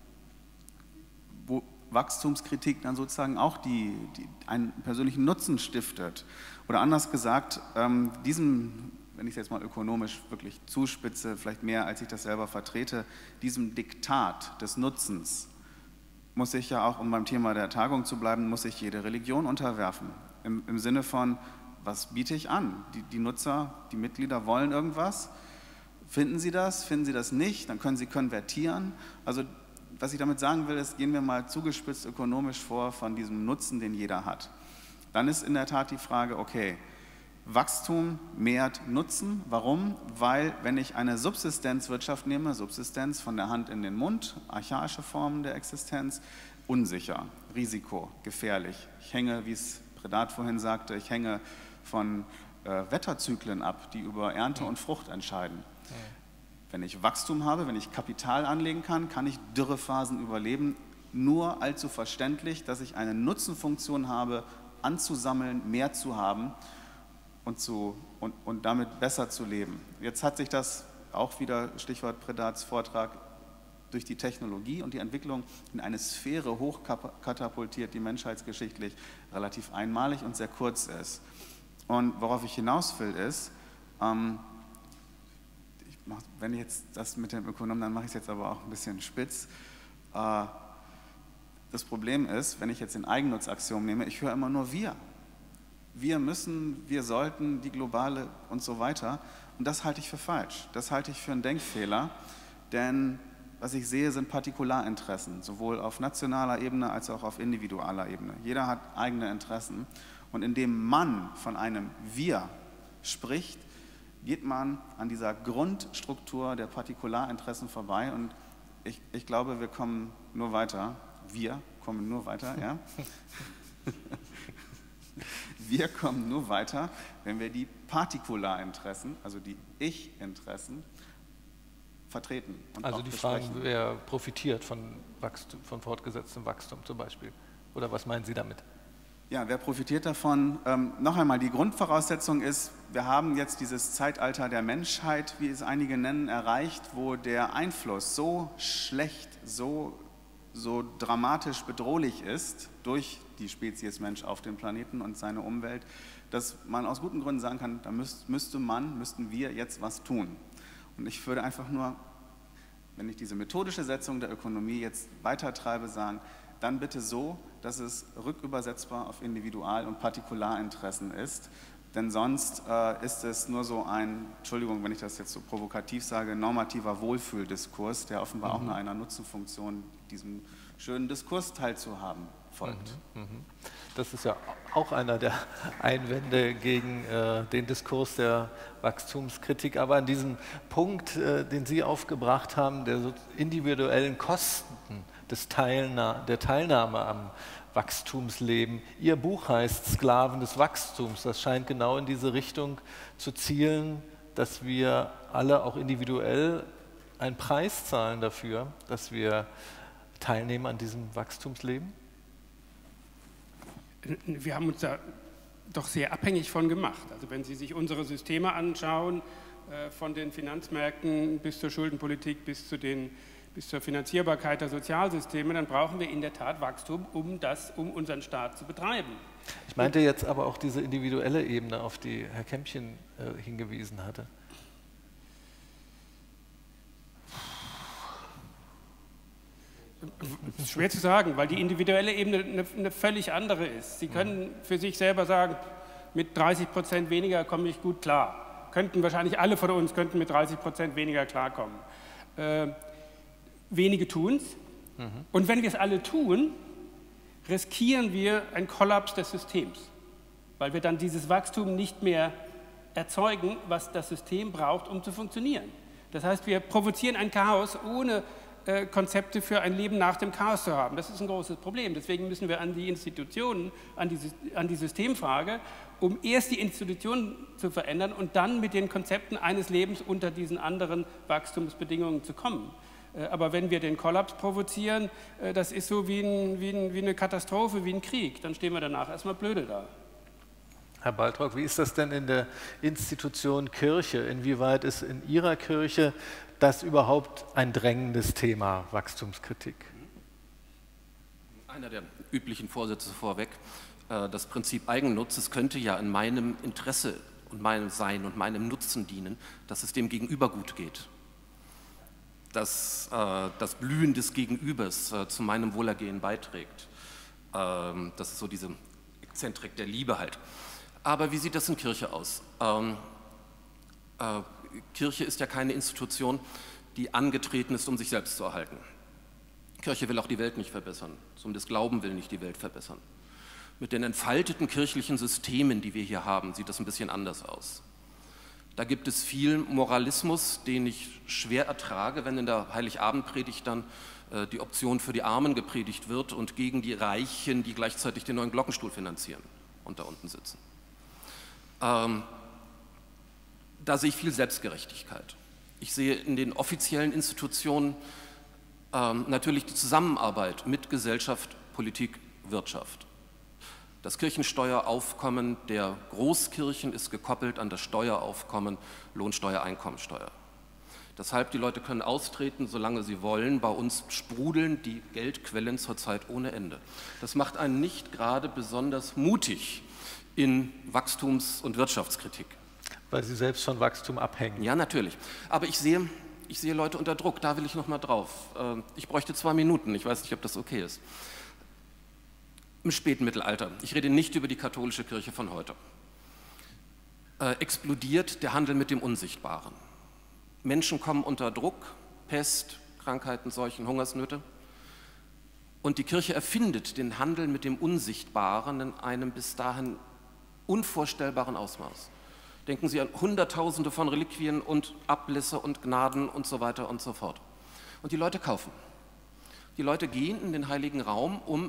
wo Wachstumskritik dann sozusagen auch die, die einen persönlichen Nutzen stiftet. Oder anders gesagt, ähm, diesem, wenn ich es jetzt mal ökonomisch wirklich zuspitze, vielleicht mehr als ich das selber vertrete, diesem Diktat des Nutzens muss sich ja auch, um beim Thema der Tagung zu bleiben, muss sich jede Religion unterwerfen. Im, im Sinne von, was biete ich an? Die, die Nutzer, die Mitglieder wollen irgendwas. Finden sie das? Finden sie das nicht? Dann können sie konvertieren. Also was ich damit sagen will, ist, gehen wir mal zugespitzt ökonomisch vor von diesem Nutzen, den jeder hat. Dann ist in der Tat die Frage, okay, Wachstum mehrt Nutzen. Warum? Weil, wenn ich eine Subsistenzwirtschaft nehme, Subsistenz von der Hand in den Mund, archaische Formen der Existenz, unsicher, Risiko, gefährlich. Ich hänge, wie es Predat vorhin sagte, ich hänge von äh, Wetterzyklen ab, die über Ernte und Frucht entscheiden. Ja. Wenn ich Wachstum habe, wenn ich Kapital anlegen kann, kann ich Dürrephasen überleben, nur allzu verständlich, dass ich eine Nutzenfunktion habe, anzusammeln, mehr zu haben und, zu, und, und damit besser zu leben. Jetzt hat sich das auch wieder, Stichwort Predats Vortrag, durch die Technologie und die Entwicklung in eine Sphäre hochkatapultiert, die menschheitsgeschichtlich relativ einmalig und sehr kurz ist. Und worauf ich hinaus will ist, ähm, ich mach, wenn ich jetzt das mit dem Ökonom, dann mache ich es jetzt aber auch ein bisschen spitz. Äh, das Problem ist, wenn ich jetzt den Eigennutzaxiom nehme, ich höre immer nur wir. Wir müssen, wir sollten, die globale und so weiter. Und das halte ich für falsch. Das halte ich für einen Denkfehler, denn was ich sehe, sind Partikularinteressen, sowohl auf nationaler Ebene als auch auf individualer Ebene. Jeder hat eigene Interessen. Und indem man von einem Wir spricht, geht man an dieser Grundstruktur der Partikularinteressen vorbei. Und ich, ich glaube, wir kommen nur weiter. Wir kommen nur weiter, ja? Wir kommen nur weiter, wenn wir die Partikularinteressen, also die Ich-Interessen, vertreten. Und also die Frage, wer profitiert von, Wachstum, von fortgesetztem Wachstum zum Beispiel? Oder was meinen Sie damit? Ja, wer profitiert davon? Ähm, noch einmal, die Grundvoraussetzung ist, wir haben jetzt dieses Zeitalter der Menschheit, wie es einige nennen, erreicht, wo der Einfluss so schlecht, so so dramatisch bedrohlich ist durch die Spezies Mensch auf dem Planeten und seine Umwelt, dass man aus guten Gründen sagen kann, da müsst, müsste man, müssten wir jetzt was tun. Und ich würde einfach nur, wenn ich diese methodische Setzung der Ökonomie jetzt weitertreibe, sagen, dann bitte so, dass es rückübersetzbar auf Individual- und Partikularinteressen ist. Denn sonst äh, ist es nur so ein, Entschuldigung, wenn ich das jetzt so provokativ sage, normativer Wohlfühldiskurs, der offenbar mhm. auch nur einer Nutzenfunktion, diesem schönen Diskurs teilzuhaben, folgt. Mhm. Mhm. Das ist ja auch einer der Einwände gegen äh, den Diskurs der Wachstumskritik. Aber an diesem Punkt, äh, den Sie aufgebracht haben, der so individuellen Kosten des Teilna- der Teilnahme am Wachstumsleben. Ihr Buch heißt Sklaven des Wachstums. Das scheint genau in diese Richtung zu zielen, dass wir alle auch individuell einen Preis zahlen dafür, dass wir teilnehmen an diesem Wachstumsleben. Wir haben uns da doch sehr abhängig von gemacht. Also wenn Sie sich unsere Systeme anschauen, von den Finanzmärkten bis zur Schuldenpolitik, bis zu den bis zur Finanzierbarkeit der Sozialsysteme, dann brauchen wir in der Tat Wachstum, um, das, um unseren Staat zu betreiben. Ich meinte jetzt aber auch diese individuelle Ebene, auf die Herr Kämpchen äh, hingewiesen hatte. Das ist schwer zu sagen, weil die individuelle Ebene eine, eine völlig andere ist. Sie können für sich selber sagen, mit dreißig Prozent weniger komme ich gut klar. Könnten wahrscheinlich alle von uns könnten mit dreißig Prozent weniger klarkommen. Äh, Wenige tun es. Mhm. Und wenn wir es alle tun, riskieren wir einen Kollaps des Systems, weil wir dann dieses Wachstum nicht mehr erzeugen, was das System braucht, um zu funktionieren. Das heißt, wir provozieren ein Chaos, ohne äh, Konzepte für ein Leben nach dem Chaos zu haben. Das ist ein großes Problem. Deswegen müssen wir an die Institutionen, an die, an die Systemfrage, um erst die Institutionen zu verändern und dann mit den Konzepten eines Lebens unter diesen anderen Wachstumsbedingungen zu kommen. Aber wenn wir den Kollaps provozieren, das ist so wie, ein, wie, ein, wie eine Katastrophe, wie ein Krieg, dann stehen wir danach erstmal blöde da. Herr Baltrock, wie ist das denn in der Institution Kirche? Inwieweit ist in Ihrer Kirche das überhaupt ein drängendes Thema, Wachstumskritik? Einer der üblichen Vorsätze vorweg, das Prinzip Eigennutzes könnte ja in meinem Interesse und meinem Sein und meinem Nutzen dienen, dass es dem Gegenüber gut geht. Dass äh, das Blühen des Gegenübers äh, zu meinem Wohlergehen beiträgt. Ähm, das ist so diese Exzentrik der Liebe halt. Aber wie sieht das in Kirche aus? Ähm, äh, Kirche ist ja keine Institution, die angetreten ist, um sich selbst zu erhalten. Kirche will auch die Welt nicht verbessern, um des Glauben will nicht die Welt verbessern. Mit den entfalteten kirchlichen Systemen, die wir hier haben, sieht das ein bisschen anders aus. Da gibt es viel Moralismus, den ich schwer ertrage, wenn in der Heiligabendpredigt dann äh, die Option für die Armen gepredigt wird und gegen die Reichen, die gleichzeitig den neuen Glockenstuhl finanzieren und da unten sitzen. Ähm, da sehe ich viel Selbstgerechtigkeit. Ich sehe in den offiziellen Institutionen ähm, natürlich die Zusammenarbeit mit Gesellschaft, Politik, Wirtschaft. Das Kirchensteueraufkommen der Großkirchen ist gekoppelt an das Steueraufkommen Lohnsteuer, Einkommensteuer. Deshalb, die Leute können austreten, solange sie wollen. Bei uns sprudeln die Geldquellen zurzeit ohne Ende. Das macht einen nicht gerade besonders mutig in Wachstums- und Wirtschaftskritik. Weil Sie selbst von Wachstum abhängen. Ja, natürlich. Aber ich sehe, ich sehe Leute unter Druck. Da will ich noch mal drauf. Ich bräuchte zwei Minuten. Ich weiß nicht, ob das okay ist. Im späten Mittelalter, ich rede nicht über die katholische Kirche von heute, äh, explodiert der Handel mit dem Unsichtbaren. Menschen kommen unter Druck, Pest, Krankheiten, Seuchen, Hungersnöte. Und die Kirche erfindet den Handel mit dem Unsichtbaren in einem bis dahin unvorstellbaren Ausmaß. Denken Sie an Hunderttausende von Reliquien und Ablässe und Gnaden und so weiter und so fort. Und die Leute kaufen. Die Leute gehen in den heiligen Raum, um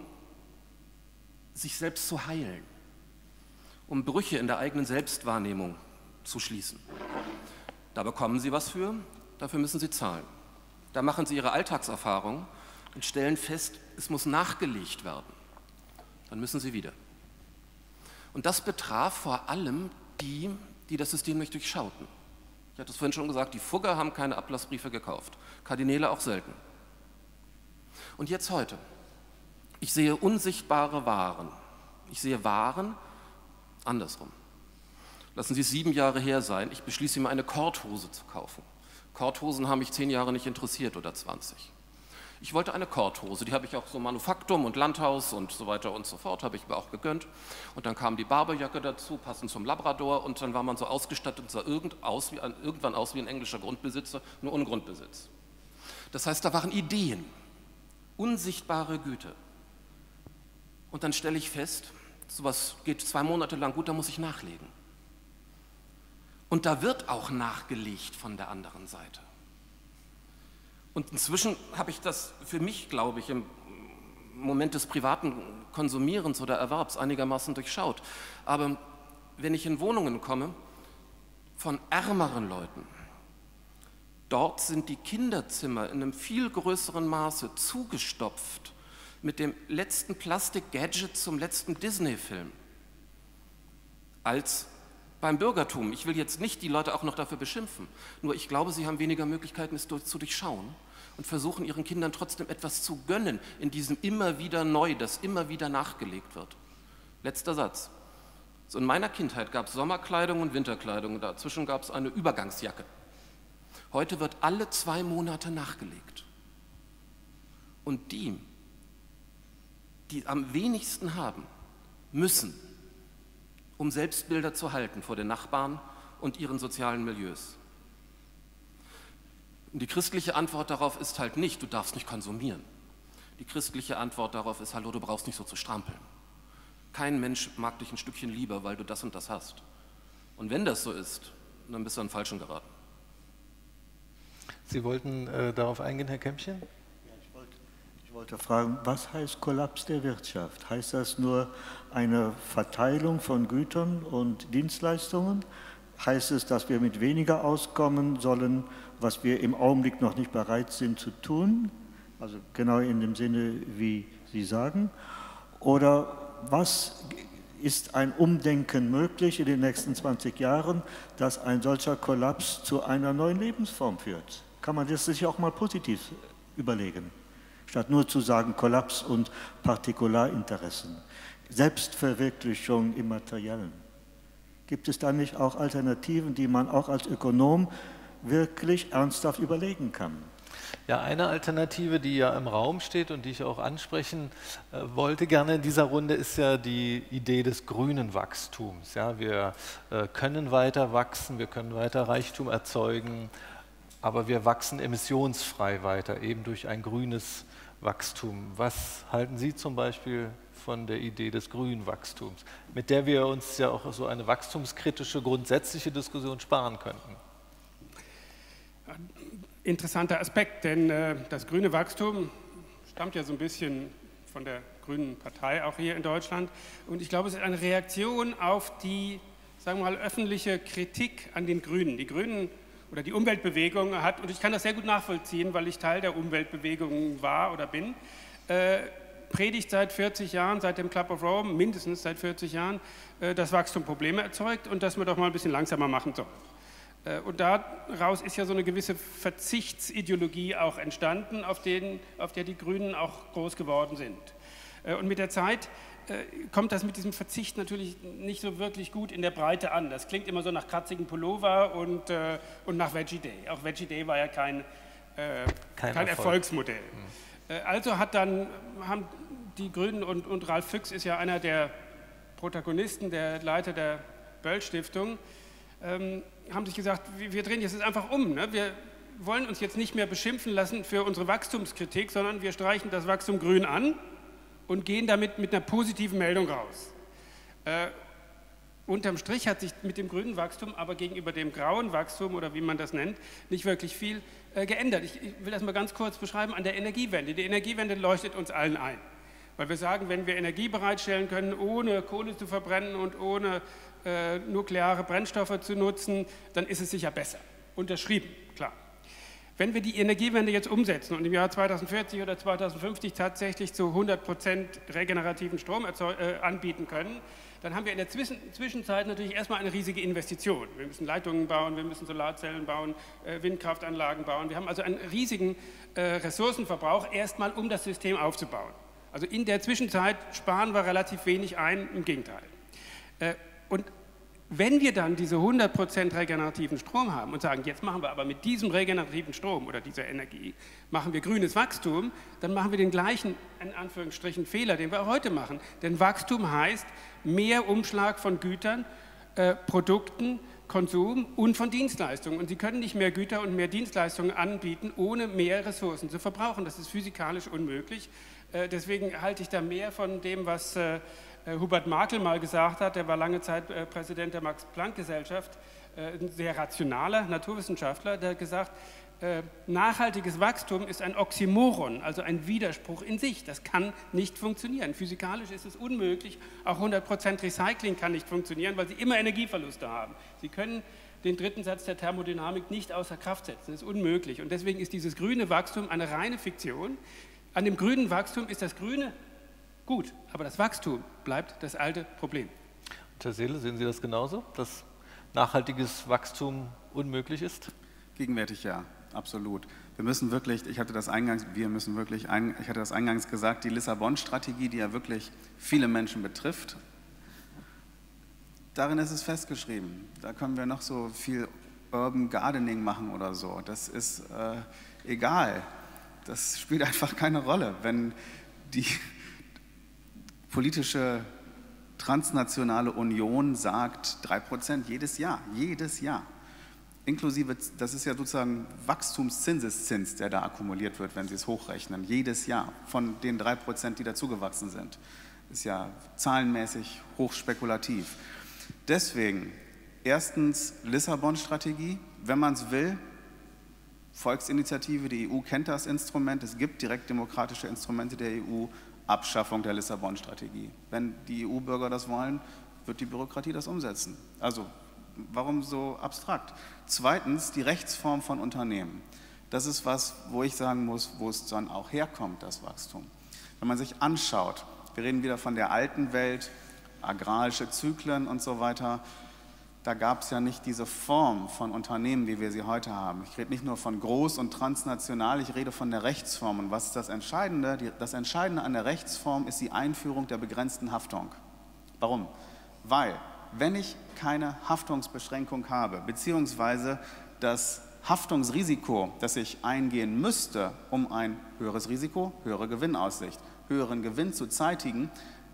sich selbst zu heilen, um Brüche in der eigenen Selbstwahrnehmung zu schließen. Da bekommen sie was für, dafür müssen sie zahlen. Da machen sie ihre Alltagserfahrung und stellen fest, es muss nachgelegt werden. Dann müssen sie wieder. Und das betraf vor allem die, die das System nicht durchschauten. Ich hatte es vorhin schon gesagt, die Fugger haben keine Ablassbriefe gekauft, Kardinäle auch selten. Und jetzt heute. Ich sehe unsichtbare Waren. Ich sehe Waren andersrum. Lassen Sie es sieben Jahre her sein, ich beschließe mir eine Korthose zu kaufen. Korthosen haben mich zehn Jahre nicht interessiert oder zwanzig. Ich wollte eine Korthose, die habe ich auch so Manufaktum und Landhaus und so weiter und so fort, habe ich mir auch gegönnt. Und dann kam die Barberjacke dazu, passend zum Labrador, und dann war man so ausgestattet und sah irgend aus wie ein, irgendwann aus wie ein englischer Grundbesitzer, nur ohne Grundbesitz. Das heißt, da waren Ideen, unsichtbare Güte. Und dann stelle ich fest, sowas geht zwei Monate lang gut, da muss ich nachlegen. Und da wird auch nachgelegt von der anderen Seite. Und inzwischen habe ich das für mich, glaube ich, im Moment des privaten Konsumierens oder Erwerbs einigermaßen durchschaut. Aber wenn ich in Wohnungen komme von ärmeren Leuten, dort sind die Kinderzimmer in einem viel größeren Maße zugestopft mit dem letzten Plastik-Gadget zum letzten Disney-Film als beim Bürgertum. Ich will jetzt nicht die Leute auch noch dafür beschimpfen, nur ich glaube, sie haben weniger Möglichkeiten, es zu durchschauen und versuchen ihren Kindern trotzdem etwas zu gönnen in diesem immer wieder neu, das immer wieder nachgelegt wird. Letzter Satz. So in meiner Kindheit gab es Sommerkleidung und Winterkleidung und dazwischen gab es eine Übergangsjacke. Heute wird alle zwei Monate nachgelegt. Und die, die am wenigsten haben, müssen, um Selbstbilder zu halten vor den Nachbarn und ihren sozialen Milieus. Und die christliche Antwort darauf ist halt nicht, du darfst nicht konsumieren. Die christliche Antwort darauf ist, hallo, du brauchst nicht so zu strampeln. Kein Mensch mag dich ein Stückchen lieber, weil du das und das hast. Und wenn das so ist, dann bist du an den Falschen geraten. Sie wollten äh, darauf eingehen, Herr Kämpchen? Ich wollte fragen, was heißt Kollaps der Wirtschaft? Heißt das nur eine Verteilung von Gütern und Dienstleistungen? Heißt es, dass wir mit weniger auskommen sollen, was wir im Augenblick noch nicht bereit sind zu tun? Also genau in dem Sinne, wie Sie sagen. Oder was ist ein Umdenken möglich in den nächsten zwanzig Jahren, dass ein solcher Kollaps zu einer neuen Lebensform führt? Kann man das sich auch mal positiv überlegen? Statt nur zu sagen Kollaps und Partikularinteressen, Selbstverwirklichung im Materiellen. Gibt es da nicht auch Alternativen, die man auch als Ökonom wirklich ernsthaft überlegen kann? Ja, eine Alternative, die ja im Raum steht und die ich auch ansprechen äh, wollte gerne in dieser Runde, ist ja die Idee des grünen Wachstums. Ja, wir äh, können weiter wachsen, wir können weiter Reichtum erzeugen, aber wir wachsen emissionsfrei weiter, eben durch ein grünes Wachstum. Was halten Sie zum Beispiel von der Idee des grünen Wachstums, mit der wir uns ja auch so eine wachstumskritische, grundsätzliche Diskussion sparen könnten? Interessanter Aspekt, denn äh, das grüne Wachstum stammt ja so ein bisschen von der Grünen Partei, auch hier in Deutschland. Und ich glaube, es ist eine Reaktion auf die, sagen wir mal, öffentliche Kritik an den Grünen. Die Grünen oder die Umweltbewegung hat, und ich kann das sehr gut nachvollziehen, weil ich Teil der Umweltbewegung war oder bin, äh, predigt seit vierzig Jahren, seit dem Club of Rome, mindestens seit vierzig Jahren, äh, dass Wachstum Probleme erzeugt und dass man doch mal ein bisschen langsamer machen soll. Und daraus ist ja so eine gewisse Verzichtsideologie auch entstanden, auf, den, auf der die Grünen auch groß geworden sind. Und mit der Zeit kommt das mit diesem Verzicht natürlich nicht so wirklich gut in der Breite an. Das klingt immer so nach kratzigen Pullover und, und nach Veggie Day. Auch Veggie Day war ja kein, äh, kein, kein Erfolg. Erfolgsmodell. Mhm. Also hat dann, haben die Grünen, und, und Ralf Füchs ist ja einer der Protagonisten, der Leiter der Böll-Stiftung, ähm, haben sich gesagt, wir drehen jetzt einfach um. Ne? Wir wollen uns jetzt nicht mehr beschimpfen lassen für unsere Wachstumskritik, sondern wir streichen das Wachstum grün an und gehen damit mit einer positiven Meldung raus. Äh, unterm Strich hat sich mit dem grünen Wachstum aber gegenüber dem grauen Wachstum, oder wie man das nennt, nicht wirklich viel äh, geändert. Ich, ich will das mal ganz kurz beschreiben an der Energiewende. Die Energiewende leuchtet uns allen ein. Weil wir sagen, wenn wir Energie bereitstellen können, ohne Kohle zu verbrennen und ohne äh, nukleare Brennstoffe zu nutzen, dann ist es sicher besser. Unterschrieben, klar. Wenn wir die Energiewende jetzt umsetzen und im Jahr zweitausendvierzig oder zweitausendfünfzig tatsächlich zu hundert Prozent regenerativen Strom äh, anbieten können, dann haben wir in der Zwischen Zwischenzeit natürlich erstmal eine riesige Investition. Wir müssen Leitungen bauen, wir müssen Solarzellen bauen, äh, Windkraftanlagen bauen. Wir haben also einen riesigen äh, Ressourcenverbrauch erstmal, um das System aufzubauen. Also in der Zwischenzeit sparen wir relativ wenig ein, im Gegenteil. Äh, und wenn wir dann diese hundert Prozent regenerativen Strom haben und sagen, jetzt machen wir aber mit diesem regenerativen Strom oder dieser Energie, machen wir grünes Wachstum, dann machen wir den gleichen, in Anführungsstrichen, Fehler, den wir auch heute machen. Denn Wachstum heißt mehr Umschlag von Gütern, äh, Produkten, Konsum und von Dienstleistungen. Und Sie können nicht mehr Güter und mehr Dienstleistungen anbieten, ohne mehr Ressourcen zu verbrauchen. Das ist physikalisch unmöglich. Äh, deswegen halte ich da mehr von dem, was äh, Hubert Markl mal gesagt hat. Der war lange Zeit äh, Präsident der Max-Planck-Gesellschaft, äh, ein sehr rationaler Naturwissenschaftler, der hat gesagt, äh, nachhaltiges Wachstum ist ein Oxymoron, also ein Widerspruch in sich. Das kann nicht funktionieren. Physikalisch ist es unmöglich. Auch hundert Prozent Recycling kann nicht funktionieren, weil Sie immer Energieverluste haben. Sie können den dritten Satz der Thermodynamik nicht außer Kraft setzen. Das ist unmöglich. Und deswegen ist dieses grüne Wachstum eine reine Fiktion. An dem grünen Wachstum ist das Grüne gut, aber das Wachstum bleibt das alte Problem. Und Herr Seele, sehen Sie das genauso, dass nachhaltiges Wachstum unmöglich ist? Gegenwärtig ja, absolut. Wir müssen wirklich, ich hatte das eingangs, wir müssen wirklich, ich hatte das eingangs gesagt, die Lissabon-Strategie, die ja wirklich viele Menschen betrifft, darin ist es festgeschrieben. Da können wir noch so viel Urban Gardening machen oder so. Das ist äh, egal. Das spielt einfach keine Rolle, wenn die politische transnationale Union sagt drei Prozent jedes Jahr, jedes Jahr. Inklusive, das ist ja sozusagen Wachstumszinseszins, der da akkumuliert wird, wenn Sie es hochrechnen, jedes Jahr von den drei Prozent, die dazugewachsen sind. Ist ja zahlenmäßig hochspekulativ. Deswegen, erstens Lissabon-Strategie, wenn man es will, Volksinitiative, die E U kennt das Instrument, es gibt direktdemokratische Instrumente der E U, Abschaffung der Lissabon-Strategie. Wenn die E U-Bürger das wollen, wird die Bürokratie das umsetzen. Also, warum so abstrakt? Zweitens, die Rechtsform von Unternehmen. Das ist was, wo ich sagen muss, wo es dann auch herkommt, das Wachstum. Wenn man sich anschaut, wir reden wieder von der alten Welt, agrarische Zyklen und so weiter, da gab es ja nicht diese Form von Unternehmen, wie wir sie heute haben. Ich rede nicht nur von groß und transnational, ich rede von der Rechtsform. Und was ist das Entscheidende? Das Entscheidende an der Rechtsform ist die Einführung der begrenzten Haftung. Warum? Weil, wenn ich keine Haftungsbeschränkung habe, beziehungsweise das Haftungsrisiko, das ich eingehen müsste, um ein höheres Risiko, höhere Gewinnaussicht, höheren Gewinn zu zeitigen,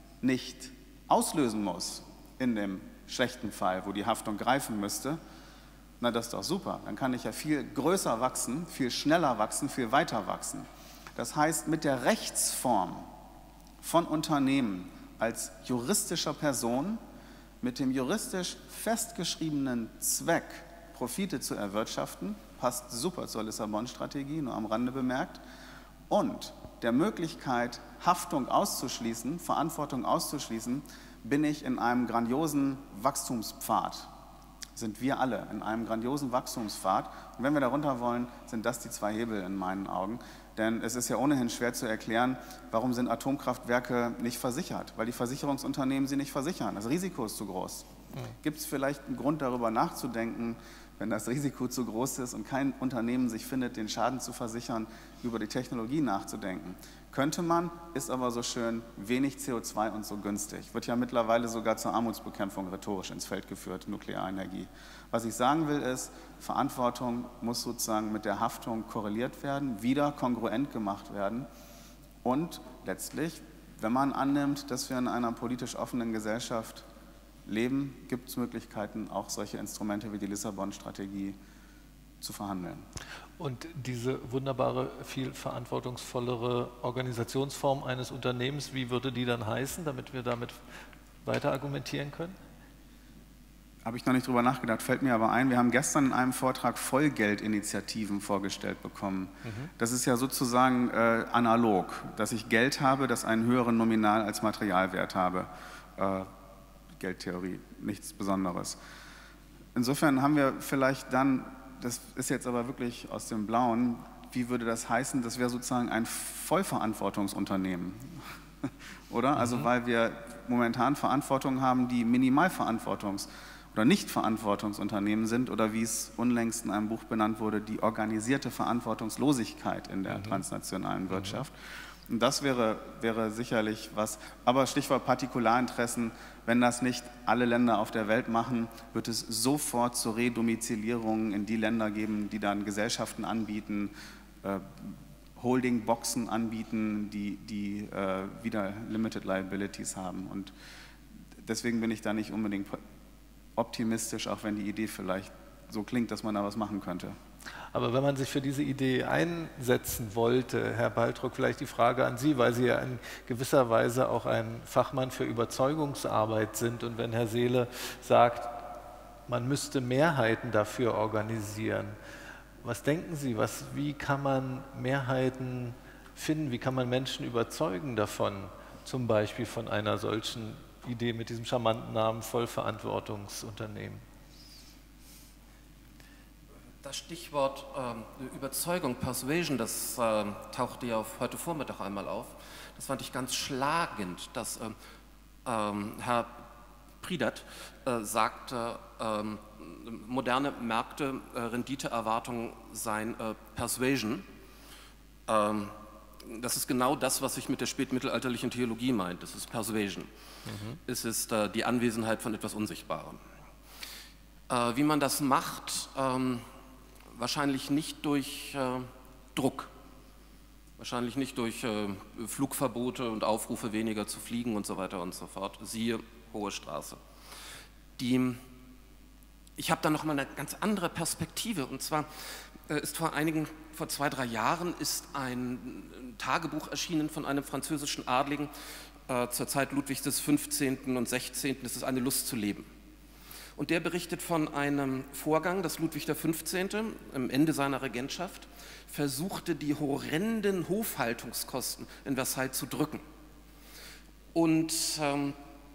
nicht auslösen muss in dem schlechten Fall, wo die Haftung greifen müsste, na das ist doch super. Dann kann ich ja viel größer wachsen, viel schneller wachsen, viel weiter wachsen. Das heißt, mit der Rechtsform von Unternehmen als juristischer Person, mit dem juristisch festgeschriebenen Zweck, Profite zu erwirtschaften, passt super zur Lissabon-Strategie, nur am Rande bemerkt, und der Möglichkeit, Haftung auszuschließen, Verantwortung auszuschließen, bin ich in einem grandiosen Wachstumspfad. Sind wir alle in einem grandiosen Wachstumspfad. Und wenn wir darunter wollen, sind das die zwei Hebel in meinen Augen. Denn es ist ja ohnehin schwer zu erklären, warum sind Atomkraftwerke nicht versichert? Weil die Versicherungsunternehmen sie nicht versichern. Das Risiko ist zu groß. Ja. Gibt es vielleicht einen Grund, darüber nachzudenken, wenn das Risiko zu groß ist und kein Unternehmen sich findet, den Schaden zu versichern, über die Technologie nachzudenken? Könnte man, ist aber so schön, wenig C O zwei und so günstig. Wird ja mittlerweile sogar zur Armutsbekämpfung rhetorisch ins Feld geführt, Nuklearenergie. Was ich sagen will ist, Verantwortung muss sozusagen mit der Haftung korreliert werden, wieder kongruent gemacht werden. Und letztlich, wenn man annimmt, dass wir in einer politisch offenen Gesellschaft leben, gibt es Möglichkeiten, auch solche Instrumente wie die Lissabon-Strategie zu verhandeln. Und diese wunderbare, viel verantwortungsvollere Organisationsform eines Unternehmens, wie würde die dann heißen, damit wir damit weiter argumentieren können? Habe ich noch nicht drüber nachgedacht, fällt mir aber ein. Wir haben gestern in einem Vortrag Vollgeldinitiativen vorgestellt bekommen. Mhm. Das ist ja sozusagen äh, analog, dass ich Geld habe, das einen höheren Nominal als Materialwert habe. Äh, Geldtheorie, nichts Besonderes. Insofern haben wir vielleicht dann das ist jetzt aber wirklich aus dem Blauen, wie würde das heißen? Das wäre sozusagen ein Vollverantwortungsunternehmen, oder? Mhm. Also weil wir momentan Verantwortung haben, die Minimalverantwortungs- oder Nicht-Verantwortungsunternehmen sind, oder wie es unlängst in einem Buch benannt wurde, die organisierte Verantwortungslosigkeit in der mhm. transnationalen Wirtschaft. Und das wäre, wäre sicherlich was, aber Stichwort Partikularinteressen, wenn das nicht alle Länder auf der Welt machen, wird es sofort zur Redomizilierung in die Länder geben, die dann Gesellschaften anbieten, äh, Holdingboxen anbieten, die, die äh, wieder Limited Liabilities haben. Und deswegen bin ich da nicht unbedingt optimistisch, auch wenn die Idee vielleicht so klingt, dass man da was machen könnte. Aber wenn man sich für diese Idee einsetzen wollte, Herr Baltrug, vielleicht die Frage an Sie, weil Sie ja in gewisser Weise auch ein Fachmann für Überzeugungsarbeit sind, und wenn Herr Seele sagt, man müsste Mehrheiten dafür organisieren, was denken Sie, was, wie kann man Mehrheiten finden, wie kann man Menschen überzeugen davon, zum Beispiel von einer solchen Idee mit diesem charmanten Namen Vollverantwortungsunternehmen? Das Stichwort äh, Überzeugung, Persuasion, das äh, tauchte ja auf heute Vormittag einmal auf. Das fand ich ganz schlagend, dass äh, äh, Herr Priedert äh, sagte, äh, moderne Märkte, äh, Renditeerwartungen seien äh, Persuasion. Ähm, das ist genau das, was ich mit der spätmittelalterlichen Theologie meint. Das ist Persuasion. Mhm. Es ist äh, die Anwesenheit von etwas Unsichtbarem. Äh, wie man das macht, ähm, wahrscheinlich nicht durch äh, Druck, wahrscheinlich nicht durch äh, Flugverbote und Aufrufe, weniger zu fliegen und so weiter und so fort. Siehe Hohe Straße. Die, ich habe da noch mal eine ganz andere Perspektive, und zwar äh, ist vor einigen, vor zwei, drei Jahren ist ein Tagebuch erschienen von einem französischen Adligen äh, zur Zeit Ludwigs des fünfzehnten und sechzehnten. Das ist eine Lust zu leben. Und der berichtet von einem Vorgang, dass Ludwig der fünfzehnte am Ende seiner Regentschaft versuchte, die horrenden Hofhaltungskosten in Versailles zu drücken. Und ähm,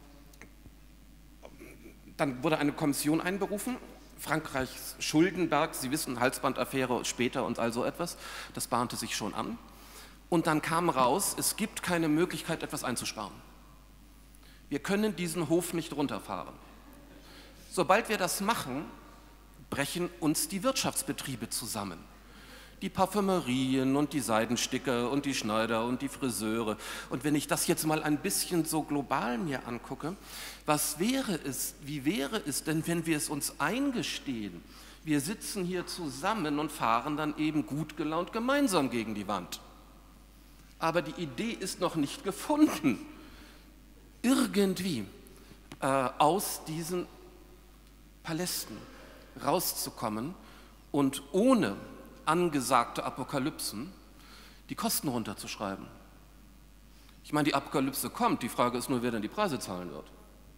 dann wurde eine Kommission einberufen, Frankreichs Schuldenberg, Sie wissen, Halsbandaffäre später und all so etwas, das bahnte sich schon an. Und dann kam raus, es gibt keine Möglichkeit, etwas einzusparen. Wir können diesen Hof nicht runterfahren. Sobald wir das machen, brechen uns die Wirtschaftsbetriebe zusammen. Die Parfümerien und die Seidensticker und die Schneider und die Friseure. Und wenn ich das jetzt mal ein bisschen so global mir angucke, was wäre es, wie wäre es denn, wenn wir es uns eingestehen? Wir sitzen hier zusammen und fahren dann eben gut gelaunt gemeinsam gegen die Wand. Aber die Idee ist noch nicht gefunden, irgendwie äh, aus diesen Palästen rauszukommen und ohne angesagte Apokalypsen die Kosten runterzuschreiben. Ich meine, die Apokalypse kommt, die Frage ist nur, wer denn die Preise zahlen wird.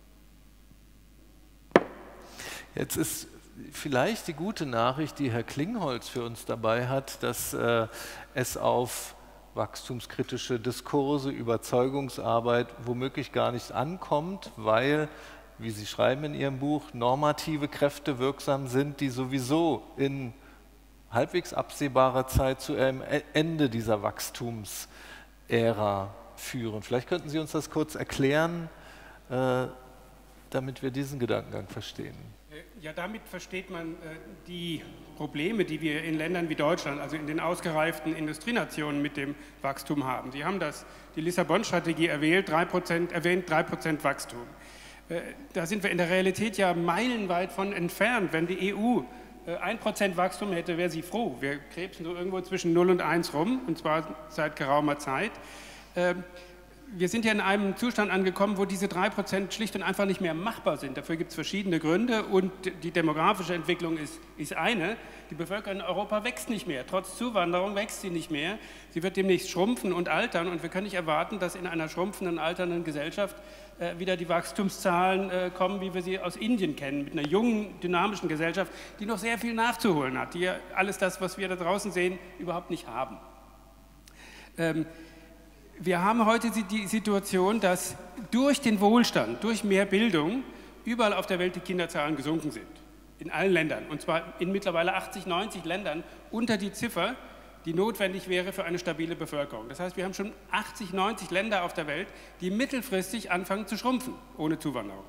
Jetzt ist vielleicht die gute Nachricht, die Herr Klingholz für uns dabei hat, dass äh, es auf wachstumskritische Diskurse, Überzeugungsarbeit womöglich gar nicht ankommt, weil, wie Sie schreiben in Ihrem Buch, normative Kräfte wirksam sind, die sowieso in halbwegs absehbarer Zeit zu einem Ende dieser Wachstumsära führen. Vielleicht könnten Sie uns das kurz erklären, äh, damit wir diesen Gedankengang verstehen. Ja, damit versteht man äh, die Probleme, die wir in Ländern wie Deutschland, also in den ausgereiften Industrienationen mit dem Wachstum haben. Sie haben das, die Lissabon-Strategie erwähnt, drei Prozent, erwähnt, drei Prozent Wachstum. Äh, da sind wir in der Realität ja meilenweit von entfernt. Wenn die E U äh, ein Prozent Wachstum hätte, wäre sie froh. Wir krebsen so irgendwo zwischen null und eins rum, und zwar seit geraumer Zeit. Äh, Wir sind ja in einem Zustand angekommen, wo diese drei Prozent schlicht und einfach nicht mehr machbar sind. Dafür gibt es verschiedene Gründe, und die demografische Entwicklung ist, ist eine. Die Bevölkerung in Europa wächst nicht mehr. Trotz Zuwanderung wächst sie nicht mehr. Sie wird demnächst schrumpfen und altern, und wir können nicht erwarten, dass in einer schrumpfenden, alternden Gesellschaft äh, wieder die Wachstumszahlen äh, kommen, wie wir sie aus Indien kennen, mit einer jungen, dynamischen Gesellschaft, die noch sehr viel nachzuholen hat, die ja alles das, was wir da draußen sehen, überhaupt nicht haben. Ähm, Wir haben heute die Situation, dass durch den Wohlstand, durch mehr Bildung, überall auf der Welt die Kinderzahlen gesunken sind. in allen Ländern, und zwar in mittlerweile achtzig, neunzig Ländern, unter die Ziffer, die notwendig wäre für eine stabile Bevölkerung. Das heißt, wir haben schon achtzig, neunzig Länder auf der Welt, die mittelfristig anfangen zu schrumpfen, ohne Zuwanderung.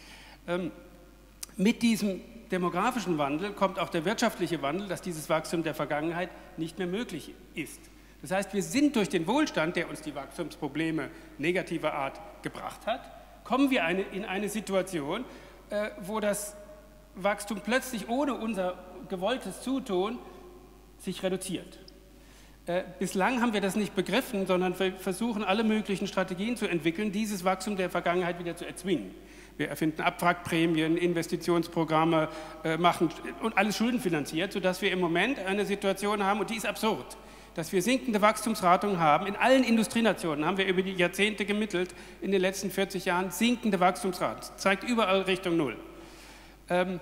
Ähm, mit diesem demografischen Wandel kommt auch der wirtschaftliche Wandel, dass dieses Wachstum der Vergangenheit nicht mehr möglich ist. Das heißt, wir sind durch den Wohlstand, der uns die Wachstumsprobleme negativer Art gebracht hat, kommen wir eine, in eine Situation, äh, wo das Wachstum plötzlich ohne unser gewolltes Zutun sich reduziert. Äh, bislang haben wir das nicht begriffen, sondern wir versuchen alle möglichen Strategien zu entwickeln, dieses Wachstum der Vergangenheit wieder zu erzwingen. Wir erfinden Abwrackprämien, Investitionsprogramme, äh, machen und alles schuldenfinanziert, sodass wir im Moment eine Situation haben, und die ist absurd, dass wir sinkende Wachstumsraten haben. In allen Industrienationen haben wir über die Jahrzehnte gemittelt, in den letzten vierzig Jahren sinkende Wachstumsraten. Das zeigt überall Richtung Null. Ähm,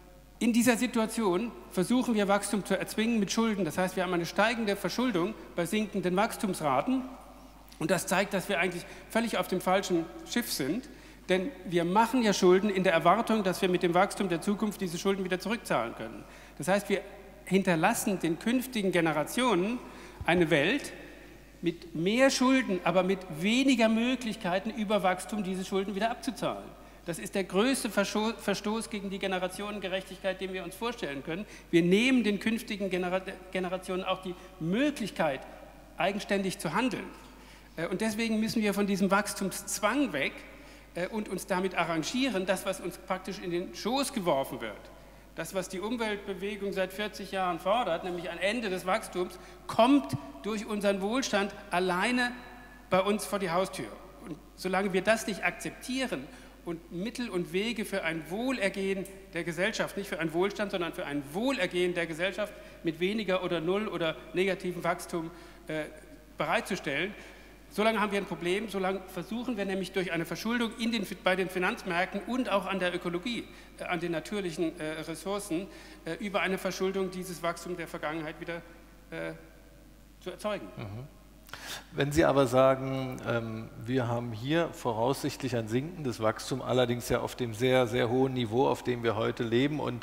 In dieser Situation versuchen wir, Wachstum zu erzwingen mit Schulden. Das heißt, wir haben eine steigende Verschuldung bei sinkenden Wachstumsraten. Und das zeigt, dass wir eigentlich völlig auf dem falschen Schiff sind. Denn wir machen ja Schulden in der Erwartung, dass wir mit dem Wachstum der Zukunft diese Schulden wieder zurückzahlen können. Das heißt, wir hinterlassen den künftigen Generationen eine Welt mit mehr Schulden, aber mit weniger Möglichkeiten, über Wachstum diese Schulden wieder abzuzahlen. Das ist der größte Verstoß gegen die Generationengerechtigkeit, den wir uns vorstellen können. Wir nehmen den künftigen Genera- Generationen auch die Möglichkeit, eigenständig zu handeln. Und deswegen müssen wir von diesem Wachstumszwang weg und uns damit arrangieren, das, was uns praktisch in den Schoß geworfen wird. Das, was die Umweltbewegung seit vierzig Jahren fordert, nämlich ein Ende des Wachstums, kommt durch unseren Wohlstand alleine bei uns vor die Haustür. Und solange wir das nicht akzeptieren und Mittel und Wege für ein Wohlergehen der Gesellschaft, nicht für einen Wohlstand, sondern für ein Wohlergehen der Gesellschaft mit weniger oder null oder negativem Wachstum äh, bereitzustellen, solange haben wir ein Problem, solange versuchen wir nämlich durch eine Verschuldung in den, bei den Finanzmärkten und auch an der Ökologie, äh, an den natürlichen äh, Ressourcen, äh, über eine Verschuldung dieses Wachstum der Vergangenheit wieder äh, zu erzeugen. Mhm. Wenn Sie aber sagen, ähm, wir haben hier voraussichtlich ein sinkendes Wachstum, allerdings ja auf dem sehr, sehr hohen Niveau, auf dem wir heute leben, und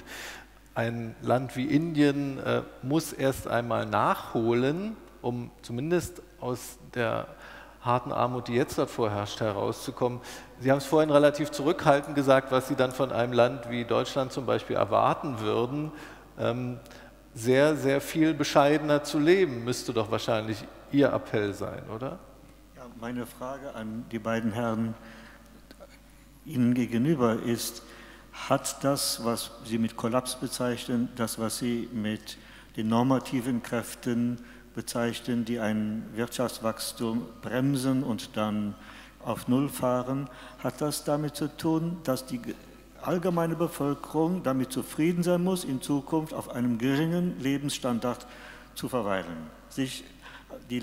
ein Land wie Indien äh, muss erst einmal nachholen, um zumindest aus der harten Armut, die jetzt dort vorherrscht, herauszukommen. Sie haben es vorhin relativ zurückhaltend gesagt, was Sie dann von einem Land wie Deutschland zum Beispiel erwarten würden. Ähm, sehr, sehr viel bescheidener zu leben, müsste doch wahrscheinlich Ihr Appell sein, oder? Ja, meine Frage an die beiden Herren Ihnen gegenüber ist, hat das, was Sie mit Kollaps bezeichnen, das, was Sie mit den normativen Kräften bezeichnen, die ein Wirtschaftswachstum bremsen und dann auf Null fahren, hat das damit zu tun, dass die allgemeine Bevölkerung damit zufrieden sein muss, in Zukunft auf einem geringen Lebensstandard zu verweilen, sich die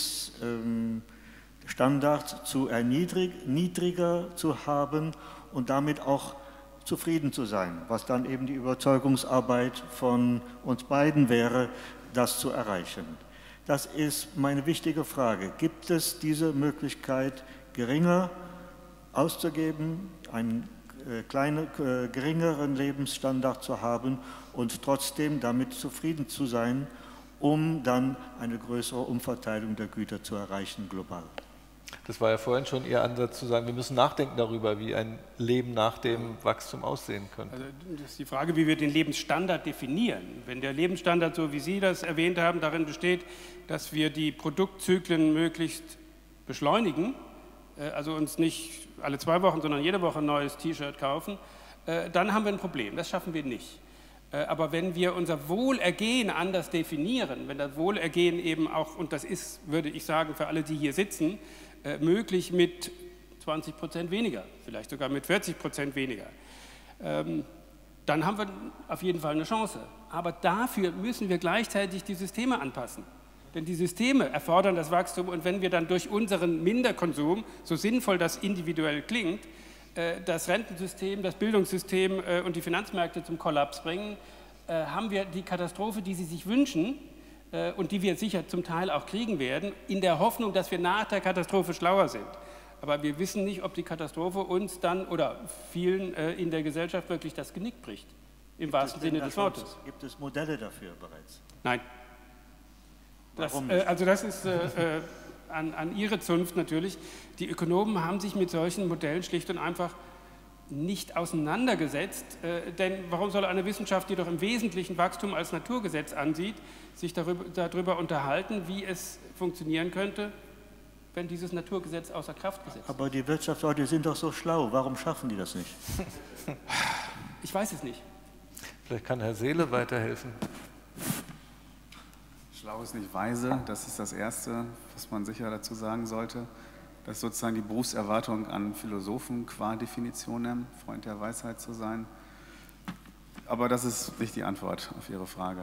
Lebensstandard zu erniedrig, niedriger zu haben und damit auch zufrieden zu sein, was dann eben die Überzeugungsarbeit von uns beiden wäre, das zu erreichen. Das ist meine wichtige Frage. Gibt es diese Möglichkeit, geringer auszugeben, einen äh, kleine, äh, geringeren Lebensstandard zu haben und trotzdem damit zufrieden zu sein, um dann eine größere Umverteilung der Güter zu erreichen global? Das war ja vorhin schon Ihr Ansatz zu sagen, wir müssen nachdenken darüber, wie ein Leben nach dem Wachstum aussehen könnte. Also das ist die Frage, wie wir den Lebensstandard definieren. Wenn der Lebensstandard, so wie Sie das erwähnt haben, darin besteht, dass wir die Produktzyklen möglichst beschleunigen, also uns nicht alle zwei Wochen, sondern jede Woche ein neues T-Shirt kaufen, dann haben wir ein Problem. Das schaffen wir nicht. Aber wenn wir unser Wohlergehen anders definieren, wenn das Wohlergehen eben auch, und das ist, würde ich sagen, für alle, die hier sitzen, möglich mit zwanzig Prozent weniger, vielleicht sogar mit vierzig Prozent weniger, dann haben wir auf jeden Fall eine Chance. Aber dafür müssen wir gleichzeitig die Systeme anpassen. Denn die Systeme erfordern das Wachstum, und wenn wir dann durch unseren Minderkonsum, so sinnvoll das individuell klingt, das Rentensystem, das Bildungssystem und die Finanzmärkte zum Kollaps bringen, haben wir die Katastrophe, die Sie sich wünschen und die wir sicher zum Teil auch kriegen werden, in der Hoffnung, dass wir nach der Katastrophe schlauer sind. Aber wir wissen nicht, ob die Katastrophe uns dann oder vielen in der Gesellschaft wirklich das Genick bricht. im wahrsten Sinne des Wortes. Gibt es Modelle dafür bereits? Nein. Das, Warum äh, nicht? also das ist äh, äh, an, an Ihre Zunft natürlich. Die Ökonomen haben sich mit solchen Modellen schlicht und einfach nicht auseinandergesetzt, äh, denn warum soll eine Wissenschaft, die doch im Wesentlichen Wachstum als Naturgesetz ansieht, sich darüber, darüber unterhalten, wie es funktionieren könnte, wenn dieses Naturgesetz außer Kraft gesetzt wird? Aber die Wirtschaftsleute sind doch so schlau, warum schaffen die das nicht? Ich weiß es nicht. Vielleicht kann Herr Seele weiterhelfen. Schlau ist nicht weise, das ist das Erste, was man sicher dazu sagen sollte. Das ist sozusagen die Berufserwartung an Philosophen qua Definition, Freund der Weisheit zu sein. Aber das ist nicht die Antwort auf Ihre Frage.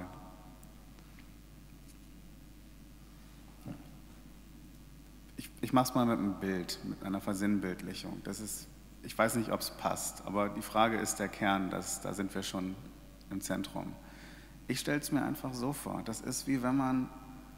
Ich, ich mache es mal mit einem Bild, mit einer Versinnbildlichung. Das ist, ich weiß nicht, ob es passt, aber die Frage ist der Kern, das, da sind wir schon im Zentrum. Ich stelle es mir einfach so vor, das ist wie wenn man,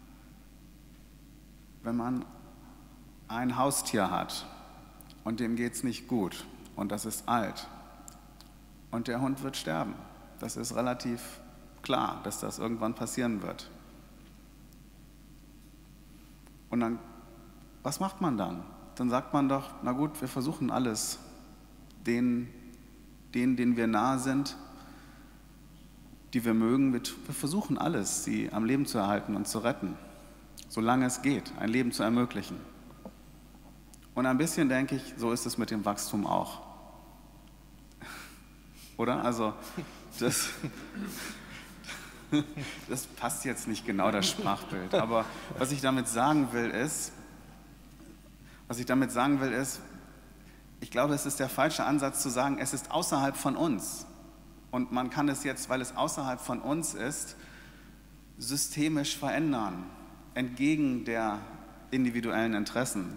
wenn man ein Haustier hat und dem geht es nicht gut und das ist alt und der Hund wird sterben. Das ist relativ klar, dass das irgendwann passieren wird. Und dann, was macht man dann? Dann sagt man doch, na gut, wir versuchen alles, denen, denen, denen wir nahe sind, die wir mögen, wir, wir versuchen alles, sie am Leben zu erhalten und zu retten, solange es geht, ein Leben zu ermöglichen. Und ein bisschen denke ich, so ist es mit dem Wachstum auch. Oder? Also, das, das passt jetzt nicht genau, das Sprachbild. Aber was ich damit sagen will, ist, was ich damit sagen will, ist, ich glaube, es ist der falsche Ansatz zu sagen, es ist außerhalb von uns. Und man kann es jetzt, weil es außerhalb von uns ist, systemisch verändern, entgegen der individuellen Interessen.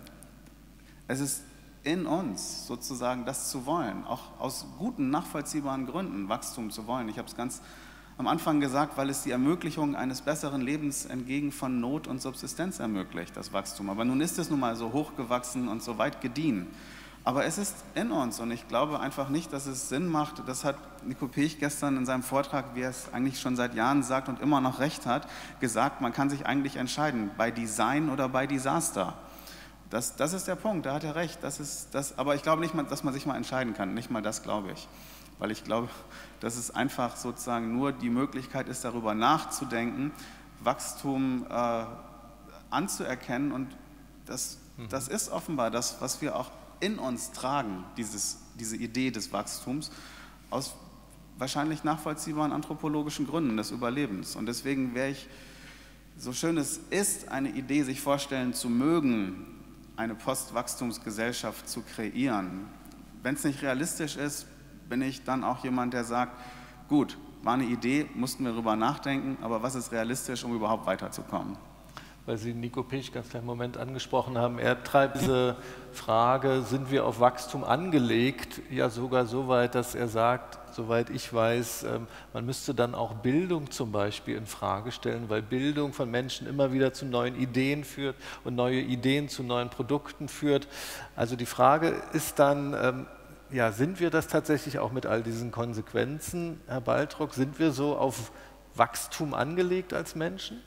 Es ist in uns, sozusagen, das zu wollen, auch aus guten, nachvollziehbaren Gründen Wachstum zu wollen. Ich habe es ganz am Anfang gesagt, weil es die Ermöglichung eines besseren Lebens entgegen von Not und Subsistenz ermöglicht, das Wachstum. Aber nun ist es nun mal so hochgewachsen und so weit gediehen. Aber es ist in uns und ich glaube einfach nicht, dass es Sinn macht, das hat Nico Pech gestern in seinem Vortrag, wie er es eigentlich schon seit Jahren sagt und immer noch recht hat, gesagt, man kann sich eigentlich entscheiden, bei Design oder bei Disaster. Das, das ist der Punkt, da hat er recht. Das ist, das, aber ich glaube nicht mal, dass man sich mal entscheiden kann, nicht mal das glaube ich. Weil ich glaube, dass es einfach sozusagen nur die Möglichkeit ist, darüber nachzudenken, Wachstum äh, anzuerkennen und das, das ist offenbar das, was wir auch in uns tragen, dieses, diese Idee des Wachstums, aus wahrscheinlich nachvollziehbaren anthropologischen Gründen des Überlebens. Und deswegen wäre ich, so schön es ist, eine Idee sich vorstellen zu mögen, eine Postwachstumsgesellschaft zu kreieren. Wenn es nicht realistisch ist, bin ich dann auch jemand, der sagt, gut, war eine Idee, mussten wir darüber nachdenken, aber was ist realistisch, um überhaupt weiterzukommen? Weil Sie Nico Pech ganz kleinen Moment angesprochen haben, er treibt diese Frage, sind wir auf Wachstum angelegt, ja sogar so weit, dass er sagt, soweit ich weiß, man müsste dann auch Bildung zum Beispiel in Frage stellen, weil Bildung von Menschen immer wieder zu neuen Ideen führt und neue Ideen zu neuen Produkten führt. Also die Frage ist dann, ja, sind wir das tatsächlich auch mit all diesen Konsequenzen, Herr Baltruck, sind wir so auf Wachstum angelegt als Menschen?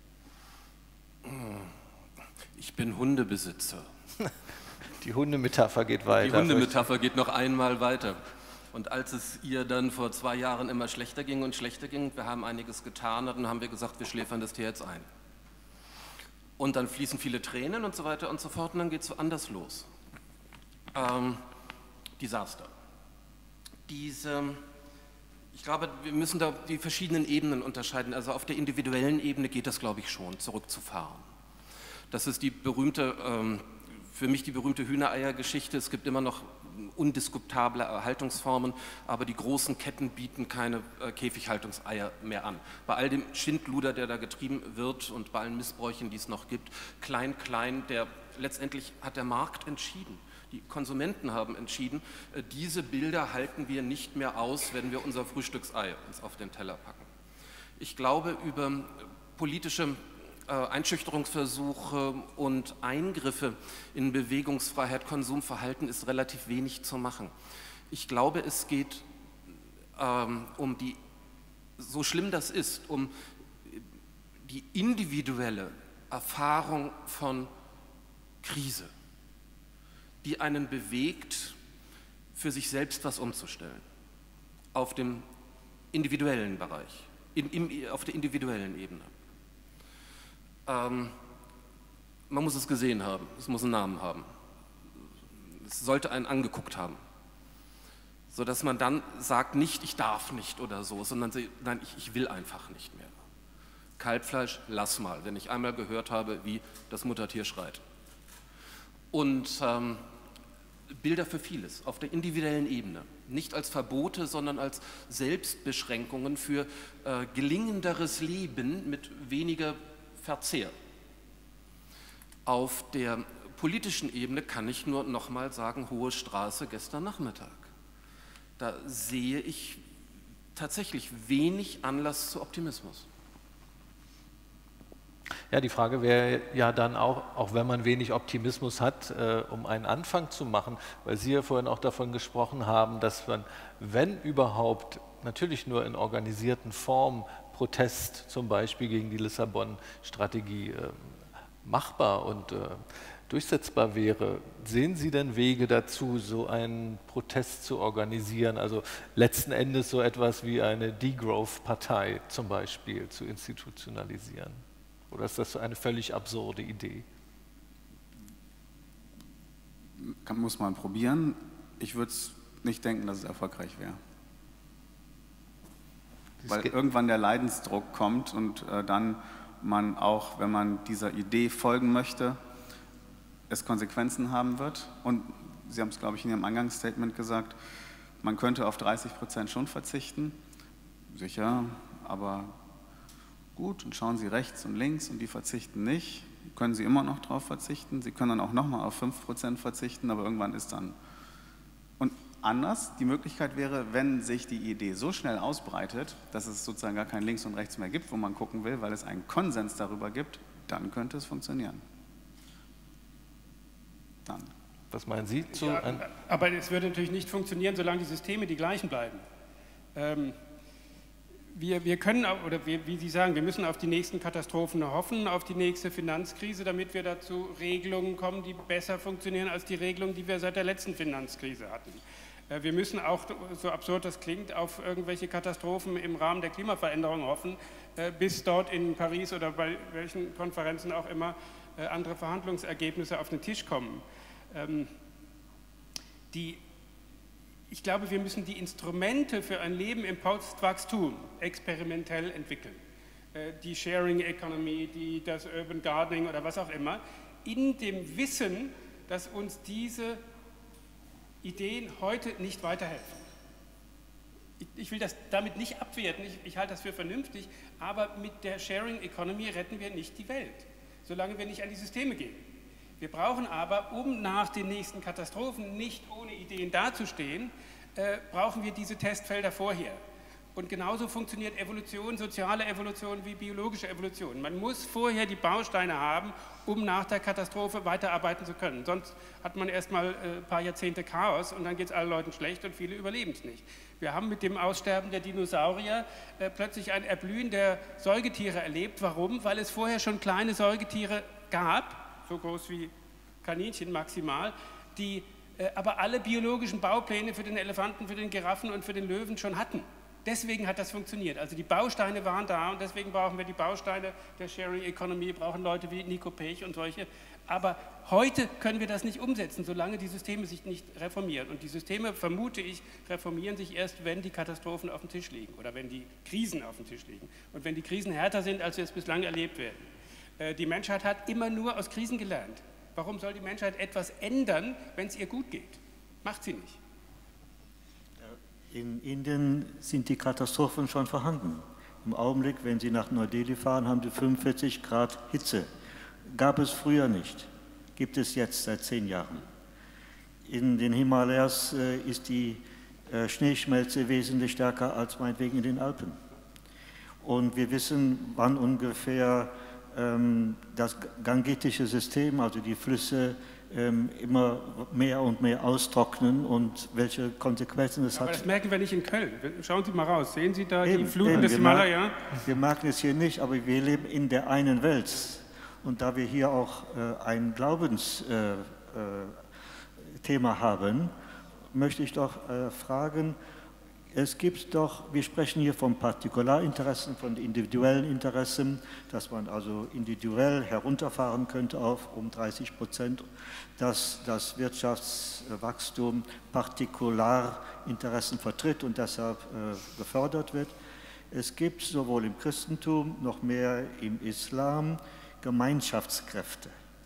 Ich bin Hundebesitzer. Die Hundemetapher geht weiter. Die Hundemetapher geht noch einmal weiter. Und als es ihr dann vor zwei Jahren immer schlechter ging und schlechter ging, wir haben einiges getan, dann haben wir gesagt, wir schläfern das Tier jetzt ein. Und dann fließen viele Tränen und so weiter und so fort und dann geht es anders los. Ähm, Desaster. Diese, ich glaube, wir müssen da die verschiedenen Ebenen unterscheiden. Also auf der individuellen Ebene geht das, glaube ich, schon, zurückzufahren. Das ist die berühmte, ähm, für mich die berühmte Hühnereier-Geschichte. Es gibt immer noch undiskutable Erhaltungsformen, aber die großen Ketten bieten keine äh, Käfighaltungseier mehr an. Bei all dem Schindluder, der da getrieben wird und bei allen Missbräuchen, die es noch gibt, klein, klein, der, letztendlich hat der Markt entschieden. Die Konsumenten haben entschieden, äh, diese Bilder halten wir nicht mehr aus, wenn wir unser Frühstücksei uns auf den Teller packen. Ich glaube, über äh, politische Einschüchterungsversuche und Eingriffe in Bewegungsfreiheit, Konsumverhalten ist relativ wenig zu machen. Ich glaube, es geht ähm, um die, so schlimm das ist, um die individuelle Erfahrung von Krise, die einen bewegt, für sich selbst was umzustellen, auf dem individuellen Bereich, in, im, auf der individuellen Ebene. Ähm, man muss es gesehen haben, es muss einen Namen haben, es sollte einen angeguckt haben, sodass man dann sagt, nicht ich darf nicht oder so, sondern nein, ich, ich will einfach nicht mehr. Kalbfleisch, lass mal, wenn ich einmal gehört habe, wie das Muttertier schreit. Und ähm, Bilder für vieles, auf der individuellen Ebene. Nicht als Verbote, sondern als Selbstbeschränkungen für äh, gelingenderes Leben mit weniger Verzehr. Auf der politischen Ebene kann ich nur nochmal sagen, Hohe Straße gestern Nachmittag. Da sehe ich tatsächlich wenig Anlass zu Optimismus. Ja, die Frage wäre ja dann auch, auch wenn man wenig Optimismus hat, äh, um einen Anfang zu machen, weil Sie ja vorhin auch davon gesprochen haben, dass man, wenn überhaupt, natürlich nur in organisierten Form Protest zum Beispiel gegen die Lissabon-Strategie äh, machbar und äh, durchsetzbar wäre. Sehen Sie denn Wege dazu, so einen Protest zu organisieren, also letzten Endes so etwas wie eine Degrowth-Partei zum Beispiel zu institutionalisieren? Oder ist das eine völlig absurde Idee? Kann, muss man probieren. Ich würde nicht denken, dass es erfolgreich wäre. Weil irgendwann der Leidensdruck kommt und äh, dann man auch, wenn man dieser Idee folgen möchte, es Konsequenzen haben wird. Und Sie haben es, glaube ich, in Ihrem Eingangsstatement gesagt, man könnte auf dreißig Prozent schon verzichten. Sicher, aber gut, und schauen Sie rechts und links und die verzichten nicht, können Sie immer noch darauf verzichten. Sie können dann auch nochmal auf fünf Prozent verzichten, aber irgendwann ist dann... Und anders, die Möglichkeit wäre, wenn sich die Idee so schnell ausbreitet, dass es sozusagen gar kein Links und Rechts mehr gibt, wo man gucken will, weil es einen Konsens darüber gibt, dann könnte es funktionieren. Dann. Was meinen Sie? Zu ja, aber es würde natürlich nicht funktionieren, solange die Systeme die gleichen bleiben. Ähm, Wir, wir können, oder wir, wie Sie sagen, wir müssen auf die nächsten Katastrophen hoffen, auf die nächste Finanzkrise, damit wir dazu Regelungen kommen, die besser funktionieren als die Regelungen, die wir seit der letzten Finanzkrise hatten. Wir müssen auch, so absurd das klingt, auf irgendwelche Katastrophen im Rahmen der Klimaveränderung hoffen, bis dort in Paris oder bei welchen Konferenzen auch immer andere Verhandlungsergebnisse auf den Tisch kommen. Die Ich glaube, wir müssen die Instrumente für ein Leben im Postwachstum experimentell entwickeln. Die Sharing Economy, die, das Urban Gardening oder was auch immer, in dem Wissen, dass uns diese Ideen heute nicht weiterhelfen. Ich, ich will das damit nicht abwerten, ich, ich halte das für vernünftig, aber mit der Sharing Economy retten wir nicht die Welt, solange wir nicht an die Systeme gehen. Wir brauchen aber, um nach den nächsten Katastrophen nicht ohne Ideen dazustehen, äh, brauchen wir diese Testfelder vorher. Und genauso funktioniert Evolution, soziale Evolution wie biologische Evolution. Man muss vorher die Bausteine haben, um nach der Katastrophe weiterarbeiten zu können. Sonst hat man erst mal ein paar Jahrzehnte Chaos und dann geht es allen Leuten schlecht und viele überleben es nicht. Wir haben mit dem Aussterben der Dinosaurier äh, plötzlich ein Erblühen der Säugetiere erlebt. Warum? Weil es vorher schon kleine Säugetiere gab, so groß wie Kaninchen maximal, die äh, aber alle biologischen Baupläne für den Elefanten, für den Giraffen und für den Löwen schon hatten. Deswegen hat das funktioniert. Also die Bausteine waren da und deswegen brauchen wir die Bausteine der Sharing Economy, brauchen Leute wie Nico Pech und solche. Aber heute können wir das nicht umsetzen, solange die Systeme sich nicht reformieren. Und die Systeme, vermute ich, reformieren sich erst, wenn die Katastrophen auf dem Tisch liegen oder wenn die Krisen auf dem Tisch liegen. Und wenn die Krisen härter sind, als sie es bislang erlebt werden. Äh, die Menschheit hat immer nur aus Krisen gelernt. Warum soll die Menschheit etwas ändern, wenn es ihr gut geht? Macht sie nicht. In Indien sind die Katastrophen schon vorhanden. Im Augenblick, wenn Sie nach Neu-Delhi fahren, haben Sie fünfundvierzig Grad Hitze. Gab es früher nicht, gibt es jetzt seit zehn Jahren. In den Himalayas äh, ist die äh, Schneeschmelze wesentlich stärker als meinetwegen in den Alpen. Und wir wissen, wann ungefähr ähm, das gangetische System, also die Flüsse, immer mehr und mehr austrocknen und welche Konsequenzen es Aber hat. das merken wir nicht in Köln. Schauen Sie mal raus. Sehen Sie da Eben, die Fluten eben. des Wir Himalaya? merken, wir merken es hier nicht, aber wir leben in der einen Welt. Und da wir hier auch äh, ein Glaubensthema äh, äh, haben, möchte ich doch äh, fragen, es gibt doch, wir sprechen hier von Partikularinteressen, von individuellen Interessen, dass man also individuell herunterfahren könnte auf um dreißig Prozent, dass das Wirtschaftswachstum Partikularinteressen vertritt und deshalb äh, gefördert wird. Es gibt sowohl im Christentum noch mehr im Islam Gemeinschaftskräfte.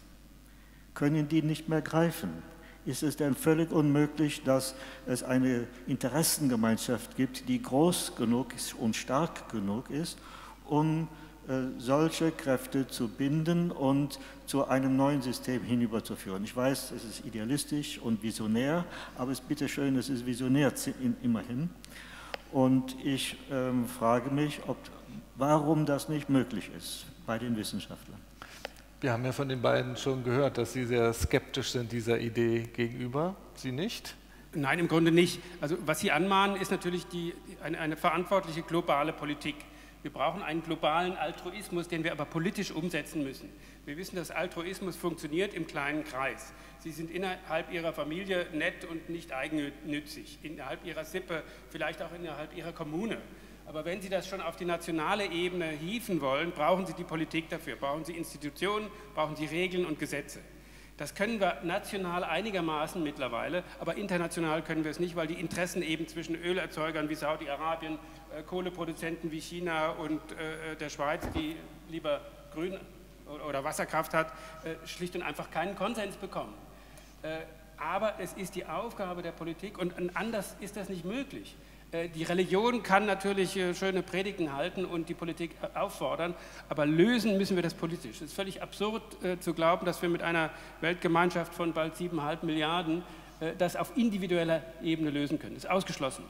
Können die nicht mehr greifen? Ist es denn völlig unmöglich, dass es eine Interessengemeinschaft gibt, die groß genug ist und stark genug ist, um äh, solche Kräfte zu binden und zu einem neuen System hinüberzuführen? Ich weiß, es ist idealistisch und visionär, aber es ist bitteschön, es ist visionär immerhin. Und ich ähm, frage mich, ob, warum das nicht möglich ist bei den Wissenschaftlern. Wir haben ja von den beiden schon gehört, dass Sie sehr skeptisch sind dieser Idee gegenüber. Sie nicht? Nein, im Grunde nicht. Also was Sie anmahnen, ist natürlich die, eine, eine verantwortliche globale Politik. Wir brauchen einen globalen Altruismus, den wir aber politisch umsetzen müssen. Wir wissen, dass Altruismus funktioniert im kleinen Kreis. Sie sind innerhalb Ihrer Familie nett und nicht eigennützig, innerhalb Ihrer Sippe, vielleicht auch innerhalb Ihrer Kommune. Aber wenn Sie das schon auf die nationale Ebene hieven wollen, brauchen Sie die Politik dafür, brauchen Sie Institutionen, brauchen Sie Regeln und Gesetze. Das können wir national einigermaßen mittlerweile, aber international können wir es nicht, weil die Interessen eben zwischen Ölerzeugern wie Saudi-Arabien, äh, Kohleproduzenten wie China und äh, der Schweiz, die lieber Grün oder Wasserkraft hat, äh, schlicht und einfach keinen Konsens bekommen. Äh, aber es ist die Aufgabe der Politik und anders ist das nicht möglich. Die Religion kann natürlich schöne Predigten halten und die Politik auffordern, aber lösen müssen wir das politisch. Es ist völlig absurd äh, zu glauben, dass wir mit einer Weltgemeinschaft von bald siebeneinhalb Milliarden äh, das auf individueller Ebene lösen können. Das ist ausgeschlossen.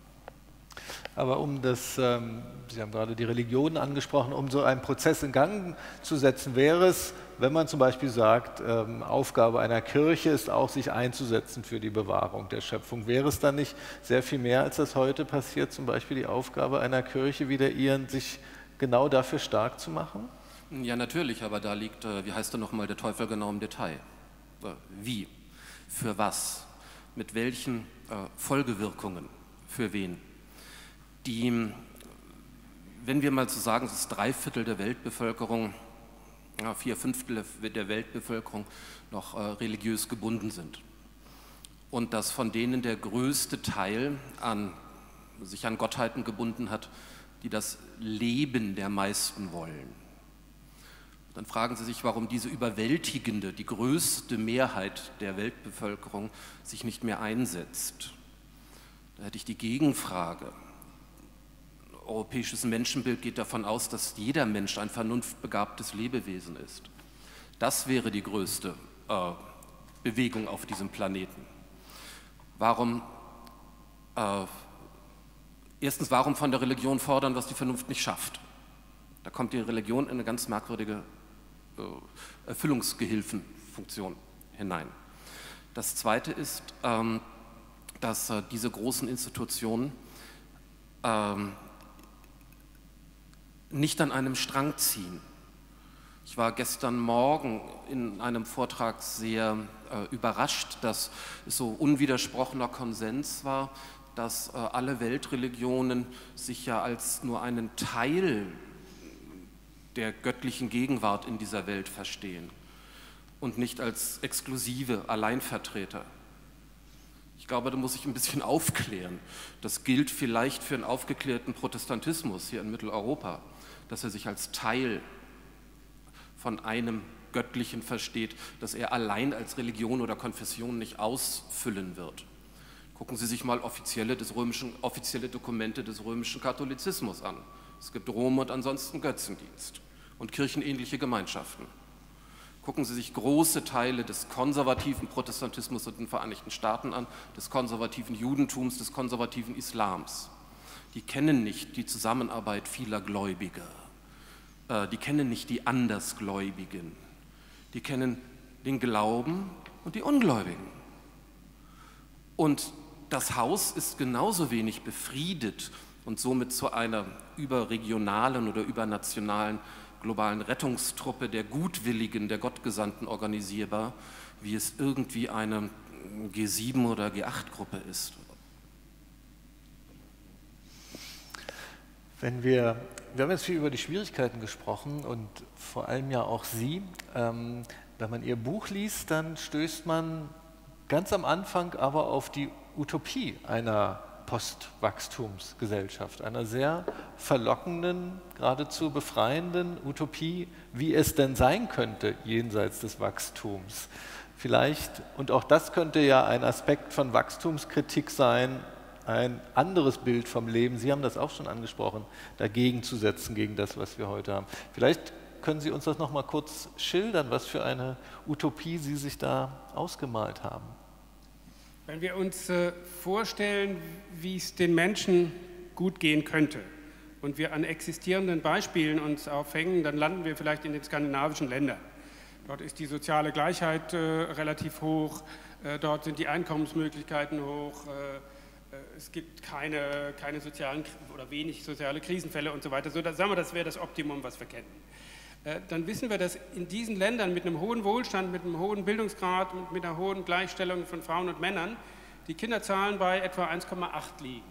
Aber um das, ähm, Sie haben gerade die Religion angesprochen, um so einen Prozess in Gang zu setzen, wäre es, wenn man zum Beispiel sagt, ähm, Aufgabe einer Kirche ist auch, sich einzusetzen für die Bewahrung der Schöpfung. Wäre es dann nicht sehr viel mehr, als das heute passiert, zum Beispiel die Aufgabe einer Kirche wie der Ihren, sich genau dafür stark zu machen? Ja, natürlich, aber da liegt, äh, wie heißt denn nochmal, der Teufel genau im Detail. Äh, wie? Für was? Mit welchen äh, Folgewirkungen? Für wen? Die, wenn wir mal so sagen, es ist drei Viertel der Weltbevölkerung, ja, vier Fünftel der Weltbevölkerung noch äh, religiös gebunden sind und dass von denen der größte Teil an, sich an Gottheiten gebunden hat, die das Leben der meisten wollen. Dann fragen Sie sich, warum diese überwältigende, die größte Mehrheit der Weltbevölkerung sich nicht mehr einsetzt. Da hätte ich die Gegenfrage. Europäisches Menschenbild geht davon aus, dass jeder Mensch ein vernunftbegabtes Lebewesen ist. Das wäre die größte äh, Bewegung auf diesem Planeten. Warum, äh, erstens, warum von der Religion fordern, was die Vernunft nicht schafft? Da kommt die Religion in eine ganz merkwürdige äh, Erfüllungsgehilfenfunktion hinein. Das Zweite ist, ähm, dass äh, diese großen Institutionen ähm, nicht an einem Strang ziehen. Ich war gestern Morgen in einem Vortrag sehr äh, überrascht, dass es so unwidersprochener Konsens war, dass äh, alle Weltreligionen sich ja als nur einen Teil der göttlichen Gegenwart in dieser Welt verstehen und nicht als exklusive Alleinvertreter. Ich glaube, da muss ich ein bisschen aufklären. Das gilt vielleicht für einen aufgeklärten Protestantismus hier in Mitteleuropa, dass er sich als Teil von einem Göttlichen versteht, dass er allein als Religion oder Konfession nicht ausfüllen wird. Gucken Sie sich mal offizielle, des römischen, offizielle Dokumente des römischen Katholizismus an. Es gibt Rom und ansonsten Götzendienst und kirchenähnliche Gemeinschaften. Gucken Sie sich große Teile des konservativen Protestantismus in den Vereinigten Staaten an, des konservativen Judentums, des konservativen Islams. Die kennen nicht die Zusammenarbeit vieler Gläubiger. Die kennen nicht die Andersgläubigen. Die kennen den Glauben und die Ungläubigen. Und das Haus ist genauso wenig befriedet und somit zu einer überregionalen oder übernationalen globalen Rettungstruppe der Gutwilligen, der Gottgesandten organisierbar, wie es irgendwie eine G sieben oder G acht Gruppe ist. Wenn wir, wir haben jetzt viel über die Schwierigkeiten gesprochen und vor allem ja auch Sie. Ähm, wenn man Ihr Buch liest, dann stößt man ganz am Anfang aber auf die Utopie einer Postwachstumsgesellschaft, einer sehr verlockenden, geradezu befreienden Utopie, wie es denn sein könnte jenseits des Wachstums. Vielleicht, und auch das könnte ja ein Aspekt von Wachstumskritik sein, ein anderes Bild vom Leben, Sie haben das auch schon angesprochen, dagegen zu setzen, gegen das, was wir heute haben. Vielleicht können Sie uns das noch mal kurz schildern, was für eine Utopie Sie sich da ausgemalt haben. Wenn wir uns äh, vorstellen, wie es den Menschen gut gehen könnte und wir an existierenden Beispielen uns aufhängen, dann landen wir vielleicht in den skandinavischen Ländern. Dort ist die soziale Gleichheit äh, relativ hoch, äh, dort sind die Einkommensmöglichkeiten hoch, äh, es gibt keine, keine sozialen oder wenig soziale Krisenfälle und so weiter. So, das, sagen wir, das wäre das Optimum, was wir kennen. Äh, dann wissen wir, dass in diesen Ländern mit einem hohen Wohlstand, mit einem hohen Bildungsgrad und mit einer hohen Gleichstellung von Frauen und Männern die Kinderzahlen bei etwa eins Komma acht liegen.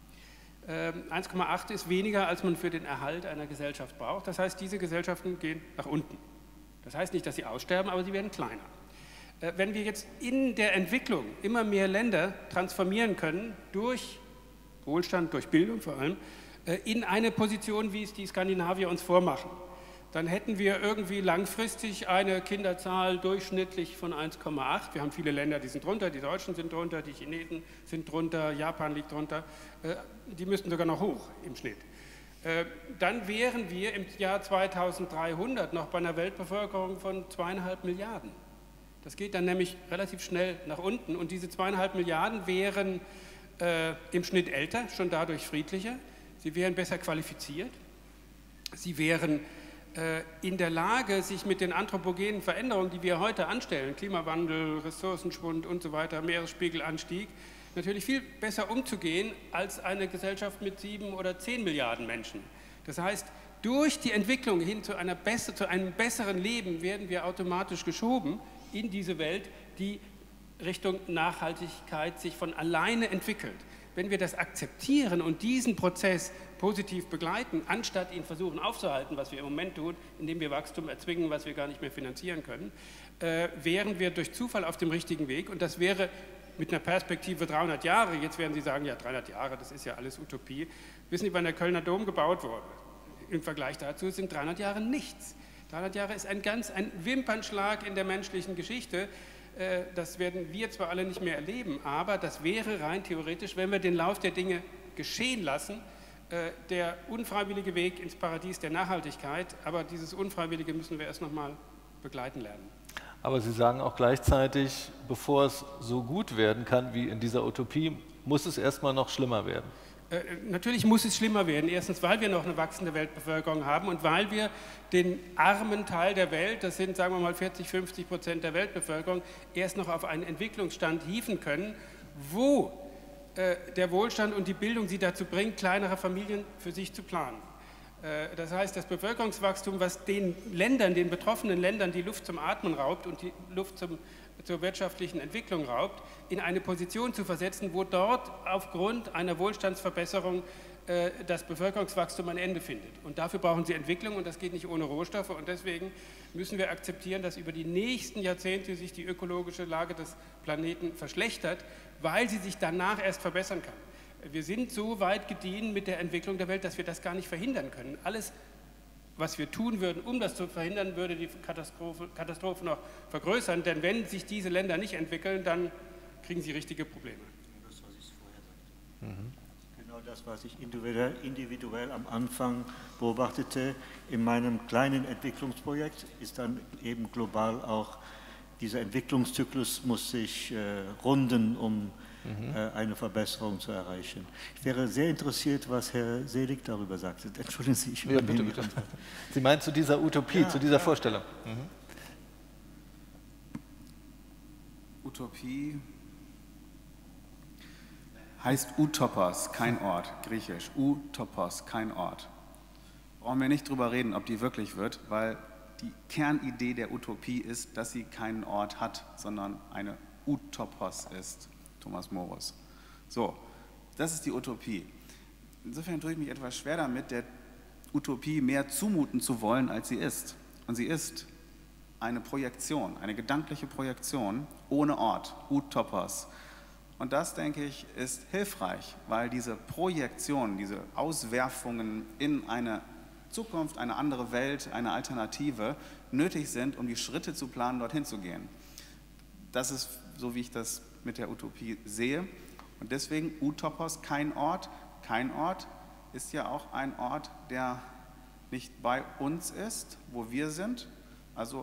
Äh, eins Komma acht ist weniger, als man für den Erhalt einer Gesellschaft braucht. Das heißt, diese Gesellschaften gehen nach unten. Das heißt nicht, dass sie aussterben, aber sie werden kleiner. Wenn wir jetzt in der Entwicklung immer mehr Länder transformieren können, durch Wohlstand, durch Bildung vor allem, in eine Position, wie es die Skandinavier uns vormachen, dann hätten wir irgendwie langfristig eine Kinderzahl durchschnittlich von eins Komma acht. Wir haben viele Länder, die sind drunter, die Deutschen sind drunter, die Chinesen sind drunter, Japan liegt drunter. Die müssten sogar noch hoch im Schnitt. Dann wären wir im Jahr zweitausenddreihundert noch bei einer Weltbevölkerung von zweieinhalb Milliarden. Das geht dann nämlich relativ schnell nach unten und diese zweieinhalb Milliarden wären äh, im Schnitt älter, schon dadurch friedlicher, sie wären besser qualifiziert, sie wären äh, in der Lage, sich mit den anthropogenen Veränderungen, die wir heute anstellen, Klimawandel, Ressourcenschwund und so weiter, Meeresspiegelanstieg, natürlich viel besser umzugehen als eine Gesellschaft mit sieben oder zehn Milliarden Menschen. Das heißt, durch die Entwicklung hin zu, einer besser, zu einem besseren Leben werden wir automatisch geschoben in diese Welt, die Richtung Nachhaltigkeit sich von alleine entwickelt. Wenn wir das akzeptieren und diesen Prozess positiv begleiten, anstatt ihn versuchen aufzuhalten, was wir im Moment tun, indem wir Wachstum erzwingen, was wir gar nicht mehr finanzieren können, äh, wären wir durch Zufall auf dem richtigen Weg und das wäre mit einer Perspektive dreihundert Jahre, jetzt werden Sie sagen, ja dreihundert Jahre, das ist ja alles Utopie. Wissen Sie, wann der Kölner Dom gebaut wurde? Im Vergleich dazu sind dreihundert Jahre nichts. dreihundert Jahre ist ein ganz ein Wimpernschlag in der menschlichen Geschichte. Das werden wir zwar alle nicht mehr erleben, aber das wäre rein theoretisch, wenn wir den Lauf der Dinge geschehen lassen, der unfreiwillige Weg ins Paradies der Nachhaltigkeit. Aber dieses Unfreiwillige müssen wir erst noch mal begleiten lernen. Aber Sie sagen auch gleichzeitig, bevor es so gut werden kann wie in dieser Utopie, muss es erstmal noch schlimmer werden. Äh, natürlich muss es schlimmer werden. Erstens, weil wir noch eine wachsende Weltbevölkerung haben und weil wir den armen Teil der Welt, das sind sagen wir mal vierzig, fünfzig Prozent der Weltbevölkerung, erst noch auf einen Entwicklungsstand hieven können, wo äh, der Wohlstand und die Bildung sie dazu bringt, kleinere Familien für sich zu planen. Äh, das heißt, das Bevölkerungswachstum, was den Ländern, den betroffenen Ländern die Luft zum Atmen raubt und die Luft zum zur wirtschaftlichen Entwicklung raubt, in eine Position zu versetzen, wo dort aufgrund einer Wohlstandsverbesserung äh, das Bevölkerungswachstum ein Ende findet. Und dafür brauchen sie Entwicklung und das geht nicht ohne Rohstoffe und deswegen müssen wir akzeptieren, dass über die nächsten Jahrzehnte sich die ökologische Lage des Planeten verschlechtert, weil sie sich danach erst verbessern kann. Wir sind so weit gediehen mit der Entwicklung der Welt, dass wir das gar nicht verhindern können. Alles was wir tun würden, um das zu verhindern, würde die Katastrophe, Katastrophe noch vergrößern. Denn wenn sich diese Länder nicht entwickeln, dann kriegen sie richtige Probleme. Das, was ich vorher sagte. Mhm. Genau das, was ich individuell, individuell am Anfang beobachtete in meinem kleinen Entwicklungsprojekt, ist dann eben global auch, dieser Entwicklungszyklus muss sich äh, runden, um Mhm. eine Verbesserung zu erreichen. Ich wäre sehr interessiert, was Herr Selig darüber sagte. Entschuldigen Sie, ich ja, bitte, bitte. Sie meinen zu dieser Utopie, ja, zu dieser ja. Vorstellung? Mhm. Utopie heißt Utopos, kein Ort, griechisch. Utopos, kein Ort. Brauchen wir nicht drüber reden, ob die wirklich wird, weil die Kernidee der Utopie ist, dass sie keinen Ort hat, sondern eine Utopos ist. Thomas Morus. So, das ist die Utopie. Insofern tue ich mich etwas schwer damit, der Utopie mehr zumuten zu wollen, als sie ist. Und sie ist eine Projektion, eine gedankliche Projektion ohne Ort, Utopos. Und das, denke ich, ist hilfreich, weil diese Projektionen, diese Auswerfungen in eine Zukunft, eine andere Welt, eine Alternative nötig sind, um die Schritte zu planen, dorthin zu gehen. Das ist so, wie ich das mit der Utopie sehe. Und deswegen Utopos, kein Ort. Kein Ort ist ja auch ein Ort, der nicht bei uns ist, wo wir sind, also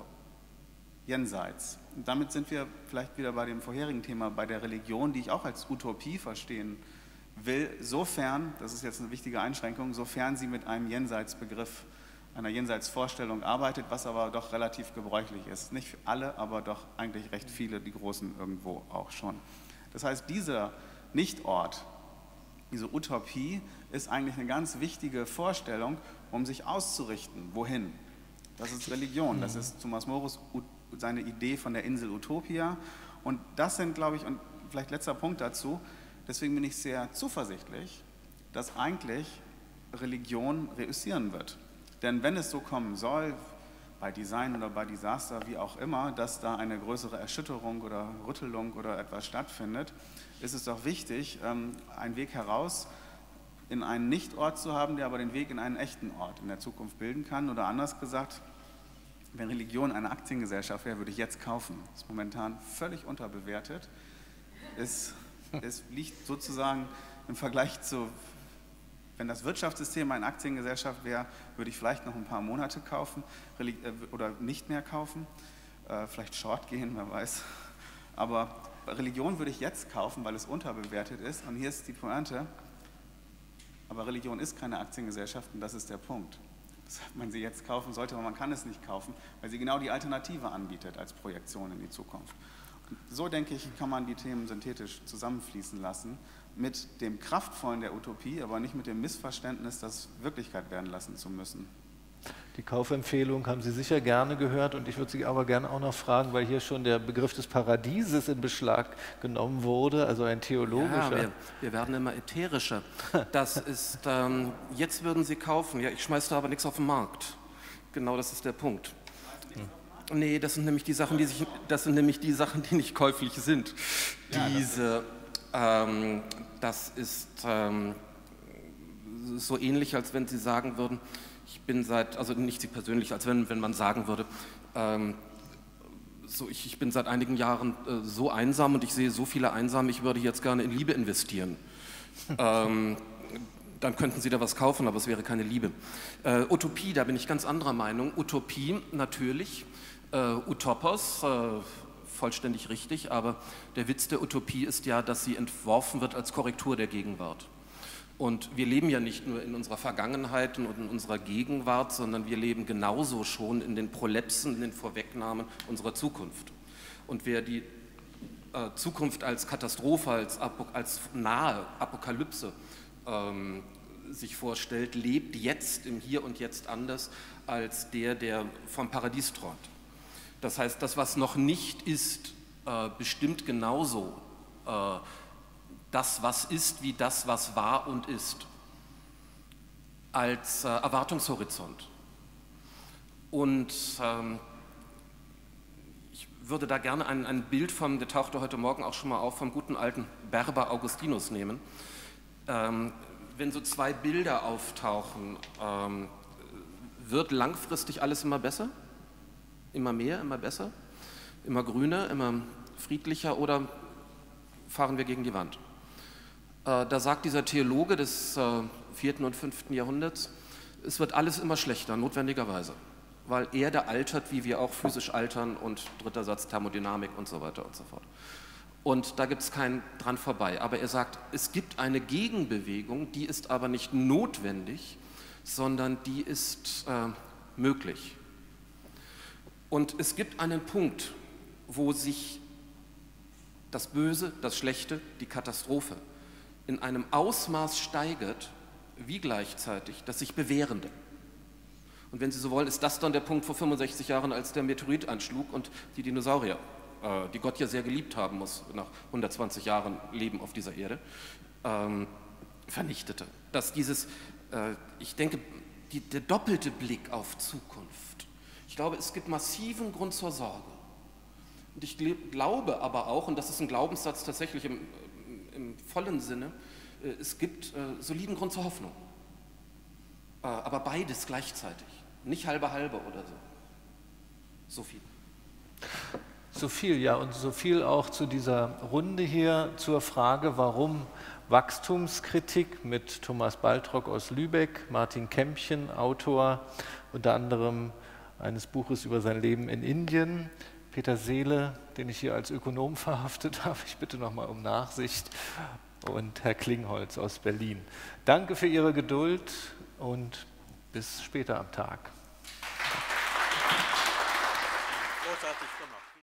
jenseits. Und damit sind wir vielleicht wieder bei dem vorherigen Thema, bei der Religion, die ich auch als Utopie verstehen will, sofern, das ist jetzt eine wichtige Einschränkung, sofern sie mit einem Jenseitsbegriff, einer Jenseitsvorstellung arbeitet, was aber doch relativ gebräuchlich ist. Nicht für alle, aber doch eigentlich recht viele, die Großen irgendwo auch schon. Das heißt, dieser Nichtort, diese Utopie ist eigentlich eine ganz wichtige Vorstellung, um sich auszurichten. Wohin? Das ist Religion, das ist Thomas Morus seine Idee von der Insel Utopia. Und das sind, glaube ich, und vielleicht letzter Punkt dazu, deswegen bin ich sehr zuversichtlich, dass eigentlich Religion reüssieren wird. Denn wenn es so kommen soll, bei Design oder bei Disaster, wie auch immer, dass da eine größere Erschütterung oder Rüttelung oder etwas stattfindet, ist es doch wichtig, einen Weg heraus in einen Nichtort zu haben, der aber den Weg in einen echten Ort in der Zukunft bilden kann. Oder anders gesagt, wenn Religion eine Aktiengesellschaft wäre, würde ich jetzt kaufen. Das ist momentan völlig unterbewertet. Es, es liegt sozusagen im Vergleich zu, wenn das Wirtschaftssystem eine Aktiengesellschaft wäre, würde ich vielleicht noch ein paar Monate kaufen oder nicht mehr kaufen, vielleicht short gehen, wer weiß. Aber Religion würde ich jetzt kaufen, weil es unterbewertet ist. Und hier ist die Pointe, aber Religion ist keine Aktiengesellschaft und das ist der Punkt. Weshalb man sie jetzt kaufen sollte, aber man kann es nicht kaufen, weil sie genau die Alternative anbietet als Projektion in die Zukunft. Und so, denke ich, kann man die Themen synthetisch zusammenfließen lassen mit dem Kraftvollen der Utopie, aber nicht mit dem Missverständnis, das Wirklichkeit werden lassen zu müssen. Die Kaufempfehlung haben Sie sicher gerne gehört und ich würde Sie aber gerne auch noch fragen, weil hier schon der Begriff des Paradieses in Beschlag genommen wurde, also ein theologischer. Ja, wir, wir werden immer ätherischer. Das ist, ähm, jetzt würden Sie kaufen, ja, ich schmeiße da aber nichts auf den Markt. Genau, das ist der Punkt. Hm. Nee, das sind nämlich die Sachen, die sich, das sind nämlich die Sachen, die nicht käuflich sind. Ja, Diese, ähm, das ist ähm, so ähnlich, als wenn Sie sagen würden, ich bin seit, also nicht Sie persönlich, als wenn, wenn man sagen würde, ähm, so ich, ich bin seit einigen Jahren äh, so einsam und ich sehe so viele Einsame, ich würde jetzt gerne in Liebe investieren. ähm, dann könnten Sie da was kaufen, aber es wäre keine Liebe. Äh, Utopie, da bin ich ganz anderer Meinung. Utopie, natürlich, äh, Utopos, äh, vollständig richtig, aber der Witz der Utopie ist ja, dass sie entworfen wird als Korrektur der Gegenwart. Und wir leben ja nicht nur in unserer Vergangenheit und in unserer Gegenwart, sondern wir leben genauso schon in den Prolepsen, in den Vorwegnahmen unserer Zukunft. Und wer die äh, Zukunft als Katastrophe, als, Apo als nahe Apokalypse ähm, sich vorstellt, lebt jetzt im Hier und Jetzt anders als der, der vom Paradies träumt. Das heißt, das, was noch nicht ist, äh, bestimmt genauso äh, das, was ist, wie das, was war und ist, als äh, Erwartungshorizont. Und ähm, ich würde da gerne ein, ein Bild vom, der tauchte heute Morgen auch schon mal auf, vom guten alten Berber Augustinus nehmen. Ähm, wenn so zwei Bilder auftauchen, ähm, wird langfristig alles immer besser? Immer mehr, immer besser? Immer grüner, immer friedlicher oder fahren wir gegen die Wand? Da sagt dieser Theologe des vierten und fünften Jahrhunderts, es wird alles immer schlechter, notwendigerweise, weil Erde altert, wie wir auch physisch altern und dritter Satz Thermodynamik und so weiter und so fort. Und da gibt es keinen dran vorbei. Aber er sagt, es gibt eine Gegenbewegung, die ist aber nicht notwendig, sondern die ist äh, möglich. Und es gibt einen Punkt, wo sich das Böse, das Schlechte, die Katastrophe in einem Ausmaß steigert, wie gleichzeitig das sich Bewährende. Und wenn Sie so wollen, ist das dann der Punkt vor fünfundsechzig Jahren, als der Meteorit einschlug und die Dinosaurier, äh, die Gott ja sehr geliebt haben muss, nach hundertzwanzig Jahren Leben auf dieser Erde, ähm, vernichtete. Dass dieses, äh, ich denke, die, der doppelte Blick auf Zukunft, ich glaube, es gibt massiven Grund zur Sorge. Und ich glaube aber auch, und das ist ein Glaubenssatz tatsächlich im, im vollen Sinne, äh, es gibt äh, soliden Grund zur Hoffnung. Äh, aber beides gleichzeitig, nicht halbe halbe oder so. So viel. So viel, ja, und so viel auch zu dieser Runde hier zur Frage, warum Wachstumskritik mit Thomas Baltrock aus Lübeck, Martin Kämpchen, Autor unter anderem eines Buches über sein Leben in Indien, Peter Seele, den ich hier als Ökonom verhaftet habe, ich bitte nochmal um Nachsicht, und Herr Klingholz aus Berlin. Danke für Ihre Geduld und bis später am Tag. Großartig gemacht.